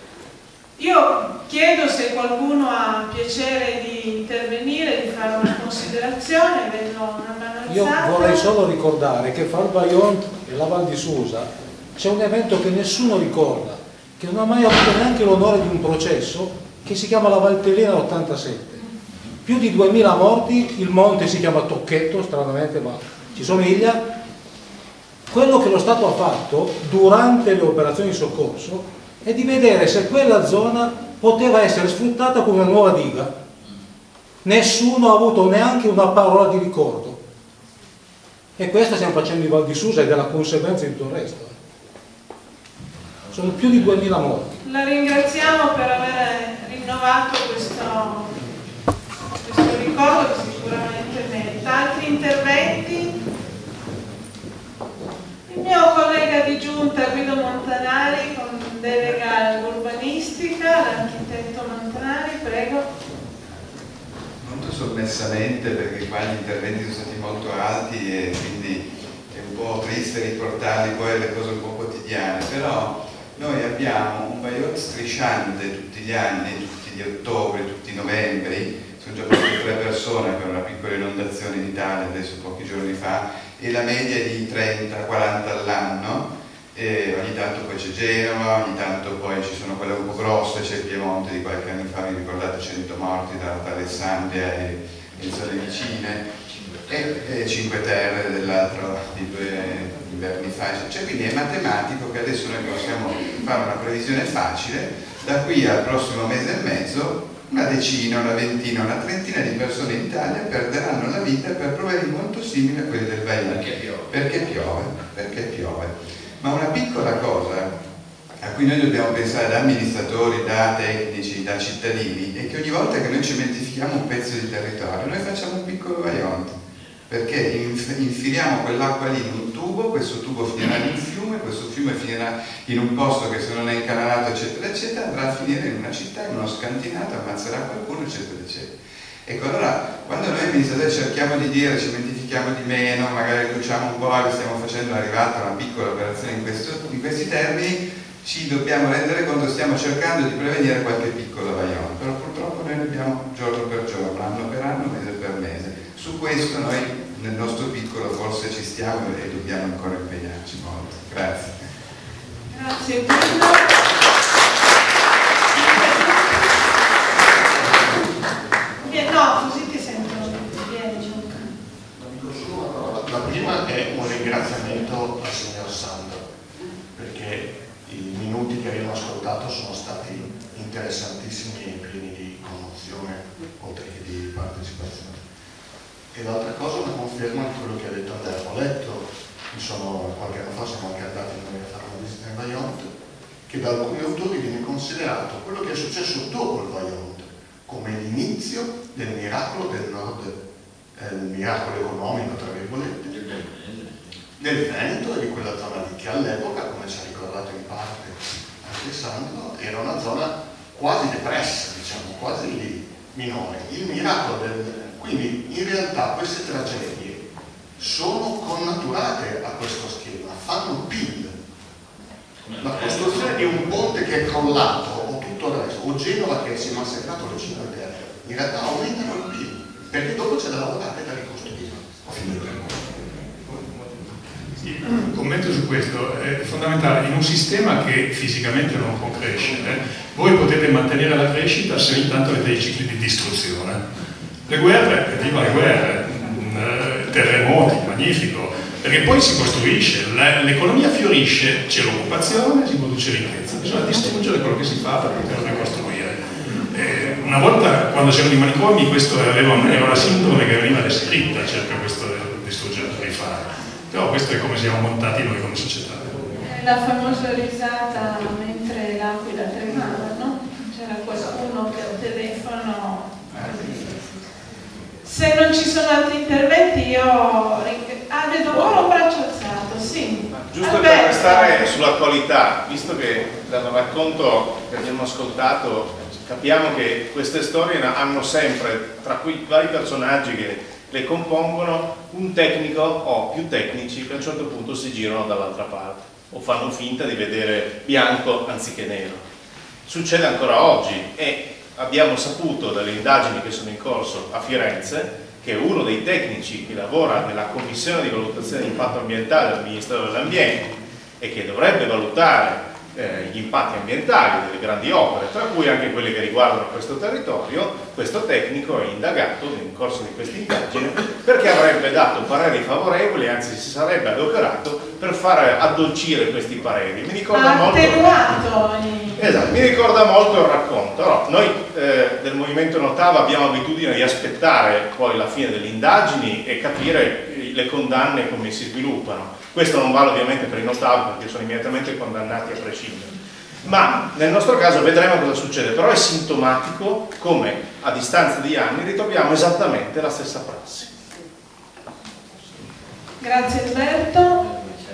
Io chiedo se qualcuno ha piacere di intervenire, di fare una considerazione, vedo una mano alzata. Io vorrei solo ricordare che fra il Vajont e la Val di Susa c'è un evento che nessuno ricorda, che non ha mai avuto neanche l'onore di un processo, che si chiama la Valtellina ottantasette. Più di duemila morti, il monte si chiama Tocchetto, stranamente, ma ci somiglia. Quello che lo Stato ha fatto durante le operazioni di soccorso è di vedere se quella zona poteva essere sfruttata come una nuova diga. Nessuno ha avuto neanche una parola di ricordo. E questo stiamo facendo in Val di Susa ed è la conseguenza di tutto il resto. Sono più di duemila morti. La ringraziamo per aver rinnovato questo, questo ricordo che sicuramente merita. Altri interventi? Il mio collega di giunta Guido Montanari con delega urbanistica, l'architetto Montanari, prego. Molto sommessamente, perché qua gli interventi sono stati molto alti e quindi è un po' triste riportarli poi alle cose un po' quotidiane, però noi abbiamo un Vajont strisciante tutti gli anni, tutti gli ottobre, tutti i novembri, sono già passate tre persone per una piccola inondazione in Italia adesso pochi giorni fa, e la media è di trenta quaranta all'anno, e ogni tanto poi c'è Genova, ogni tanto poi ci sono quelle un po' grosse, c'è il Piemonte di qualche anno fa, mi ricordate, cento morti da, da Alessandria e, e zone vicine, e, e Cinque Terre dell'altro di due inverni fa, cioè, quindi è matematico che adesso noi possiamo fare una previsione facile, da qui al prossimo mese e mezzo una decina, una ventina, una trentina di persone in Italia perderanno la vita per problemi molto simili a quelli del Vajont. Perché piove. Perché piove, perché piove. Ma una piccola cosa a cui noi dobbiamo pensare da amministratori, da tecnici, da cittadini, è che ogni volta che noi cementifichiamo un pezzo di territorio, noi facciamo un piccolo Vajont, perché infiliamo quell'acqua lì in un tubo, questo tubo finirà in un fiume, questo fiume finirà in un posto che se non è incanalato eccetera eccetera andrà a finire in una città, in uno scantinato, ammazzerà qualcuno eccetera eccetera. Ecco, allora quando noi amministratori cerchiamo di dire cementifichiamo di meno, magari riduciamo un po', che stiamo facendo, è arrivata una piccola operazione in, questo, in questi termini, ci dobbiamo rendere conto, stiamo cercando di prevenire qualche piccolo Vajont, però purtroppo noi ne abbiamo giorno per giorno, anno per anno, mese per mese. Su questo noi nel nostro piccolo forse ci stiamo e dobbiamo ancora impegnarci molto. Grazie. Grazie Guido. No, così ti sentono. Vieni Gianca. La prima è un ringraziamento al signor Sandro, perché i minuti che abbiamo ascoltato sono stati interessantissimi e pieni di commozione, oltre che di partecipazione. E l'altra cosa, una conferma di quello che ha detto Andrea. Ho letto, mi sono, qualche anno fa siamo anche andati noi a fare una visita in Vajont, che da alcuni autori viene considerato quello che è successo dopo il Vajont come l'inizio del miracolo del nord, eh, il miracolo economico, tra virgolette, del Veneto e di quella zona lì, che all'epoca, come ci ha ricordato in parte anche Sandro, era una zona quasi depressa, diciamo, quasi minore. Il miracolo del... Quindi in realtà queste tragedie sono connaturate a questo schema, fanno P I L. La costruzione di un ponte che è crollato, o tutto il resto, o Genova che si è massacrato le Cinque Terre, in realtà aumentano il P I L, perché dopo c'è da lavorare e da ricostruire. Ho finito. Un commento su questo è fondamentale. In un sistema che fisicamente non può crescere, voi potete mantenere la crescita se ogni tanto avete dei cicli di distruzione. Le guerre, viva le guerre, terremoti, magnifico, perché poi si costruisce, l'economia fiorisce, c'è l'occupazione, si produce ricchezza, bisogna distruggere quello che si fa per poterlo ricostruire. Eh, una volta, quando c'erano i manicomi, questo aveva, era una sindrome che veniva descritta, cerca questo distruggere per rifare. Però questo è come siamo montati noi come società. La famosa risata mentre l'aquila tremava, no? C'era qualcuno che al telefono... Se non ci sono altri interventi io... Ah, vedo ancora un braccio alzato, sì. Giusto Alberto. per restare sull'attualità, visto che dal racconto che abbiamo ascoltato capiamo che queste storie hanno sempre, tra quei vari personaggi che le compongono, un tecnico o più tecnici che a un certo punto si girano dall'altra parte o fanno finta di vedere bianco anziché nero. Succede ancora oggi e abbiamo saputo dalle indagini che sono in corso a Firenze che uno dei tecnici che lavora nella commissione di valutazione di impatto ambientale del Ministero dell'Ambiente e che dovrebbe valutare eh, gli impatti ambientali delle grandi opere, tra cui anche quelle che riguardano questo territorio, questo tecnico è indagato nel corso di questa indagine perché avrebbe dato pareri favorevoli, anzi si sarebbe adoperato per far addolcire questi pareri. Mi ricorda ha molto... attenuato i... Esatto, mi ricorda molto il racconto. Allora, noi eh, del Movimento Notava abbiamo abitudine di aspettare poi la fine delle indagini e capire le condanne come si sviluppano. Questo non vale ovviamente per i Notava perché sono immediatamente condannati a prescindere. Ma nel nostro caso vedremo cosa succede, però è sintomatico come a distanza di anni ritroviamo esattamente la stessa prassi. Grazie Alberto.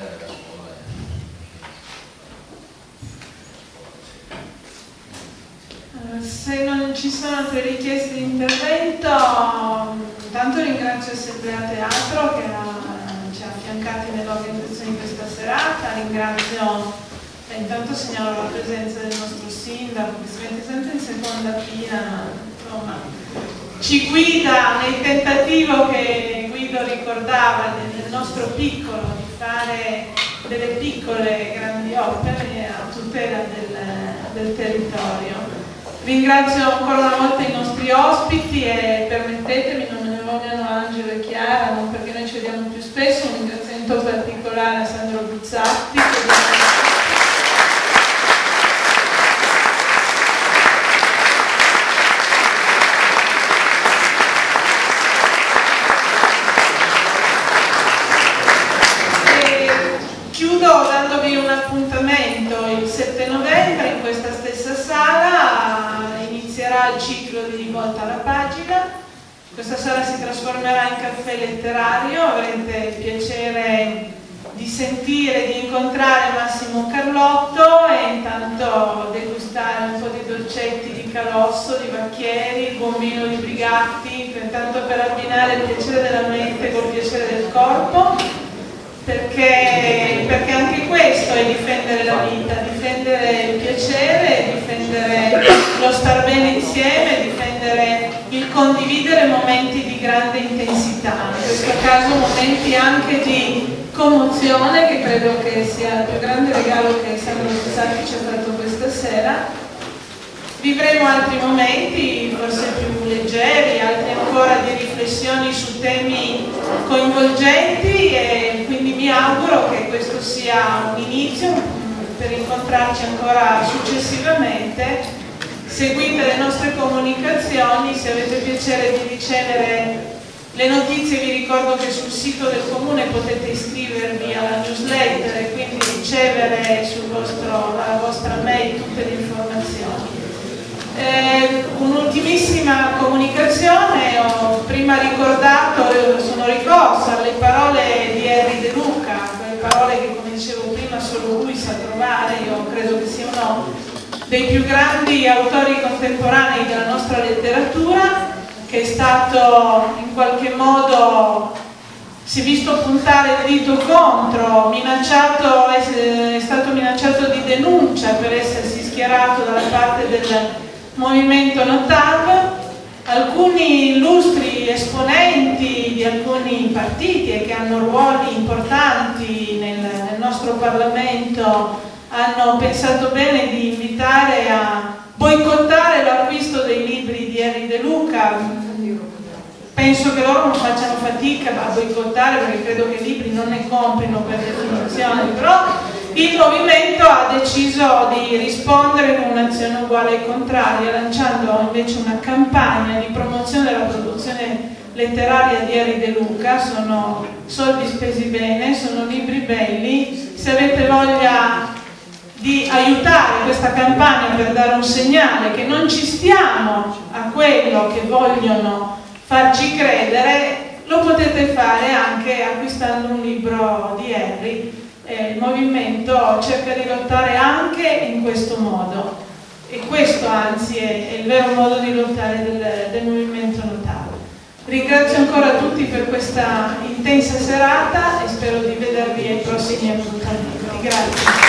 Se non ci sono altre richieste di intervento, intanto ringrazio Assemblea Teatro che ha, ci ha affiancati nell'organizzazione di questa serata, ringrazio, eh, intanto segnalo la presenza del nostro sindaco che si mette sempre in seconda fila, insomma, ci guida nel tentativo che Guido ricordava del nostro piccolo di fare delle piccole grandi opere a tutela del, del territorio. Ringrazio ancora una volta i nostri ospiti e permettetemi, non me ne vogliono Angelo e Chiara, non perché noi ci vediamo più spesso, un ringraziamento particolare a Sandro Buzzatti. Chiudo dandovi un appuntamento il sette novembre in questa stessa sala, inizierà il ciclo di Rivolta alla Pagina. Questa sala si trasformerà in caffè letterario, avrete il piacere di sentire, di incontrare Massimo Carlotto e intanto degustare un po' di dolcetti di Calosso, di Vacchieri, il buon vino di Brigatti, tanto per abbinare il piacere della mente col piacere del corpo. Perché, perché anche questo è difendere la vita, difendere il piacere, difendere lo star bene insieme, difendere il condividere momenti di grande intensità, in questo caso momenti anche di commozione, che credo che sia il più grande regalo che Sandro Buzzatti ci ha fatto questa sera. Vivremo altri momenti forse più leggeri, altri ancora di riflessioni su temi coinvolgenti e quindi mi auguro che questo sia un inizio per incontrarci ancora successivamente. Seguite le nostre comunicazioni, se avete piacere di ricevere le notizie vi ricordo che sul sito del Comune potete iscrivervi alla newsletter e quindi ricevere sul vostro, alla vostra mail tutte le informazioni. Eh, un'ultimissima comunicazione, ho prima ricordato, sono ricorsa alle parole di Henry De Luca, quelle parole che come dicevo prima solo lui sa trovare. Io credo che sia uno dei più grandi autori contemporanei della nostra letteratura, che è stato in qualche modo, si è visto puntare il dito contro, minacciato, è stato minacciato di denuncia per essersi schierato dalla parte del Movimento Notav. Alcuni illustri esponenti di alcuni partiti e che hanno ruoli importanti nel, nel nostro Parlamento hanno pensato bene di invitare a boicottare l'acquisto dei libri di Henry De Luca. Penso che loro non facciano fatica a boicottare perché credo che i libri non ne comprino per definizione, però il Movimento ha deciso di rispondere con un'azione uguale e contraria, lanciando invece una campagna di promozione della produzione letteraria di Henry De Luca. Sono soldi spesi bene, sono libri belli. Se avete voglia di aiutare questa campagna per dare un segnale che non ci stiamo a quello che vogliono farci credere, lo potete fare anche acquistando un libro di Henry. Eh, il movimento cerca di lottare anche in questo modo e questo anzi è, è il vero modo di lottare del, del movimento Notava. Ringrazio ancora tutti per questa intensa serata e spero di vedervi ai prossimi appuntamenti. Grazie.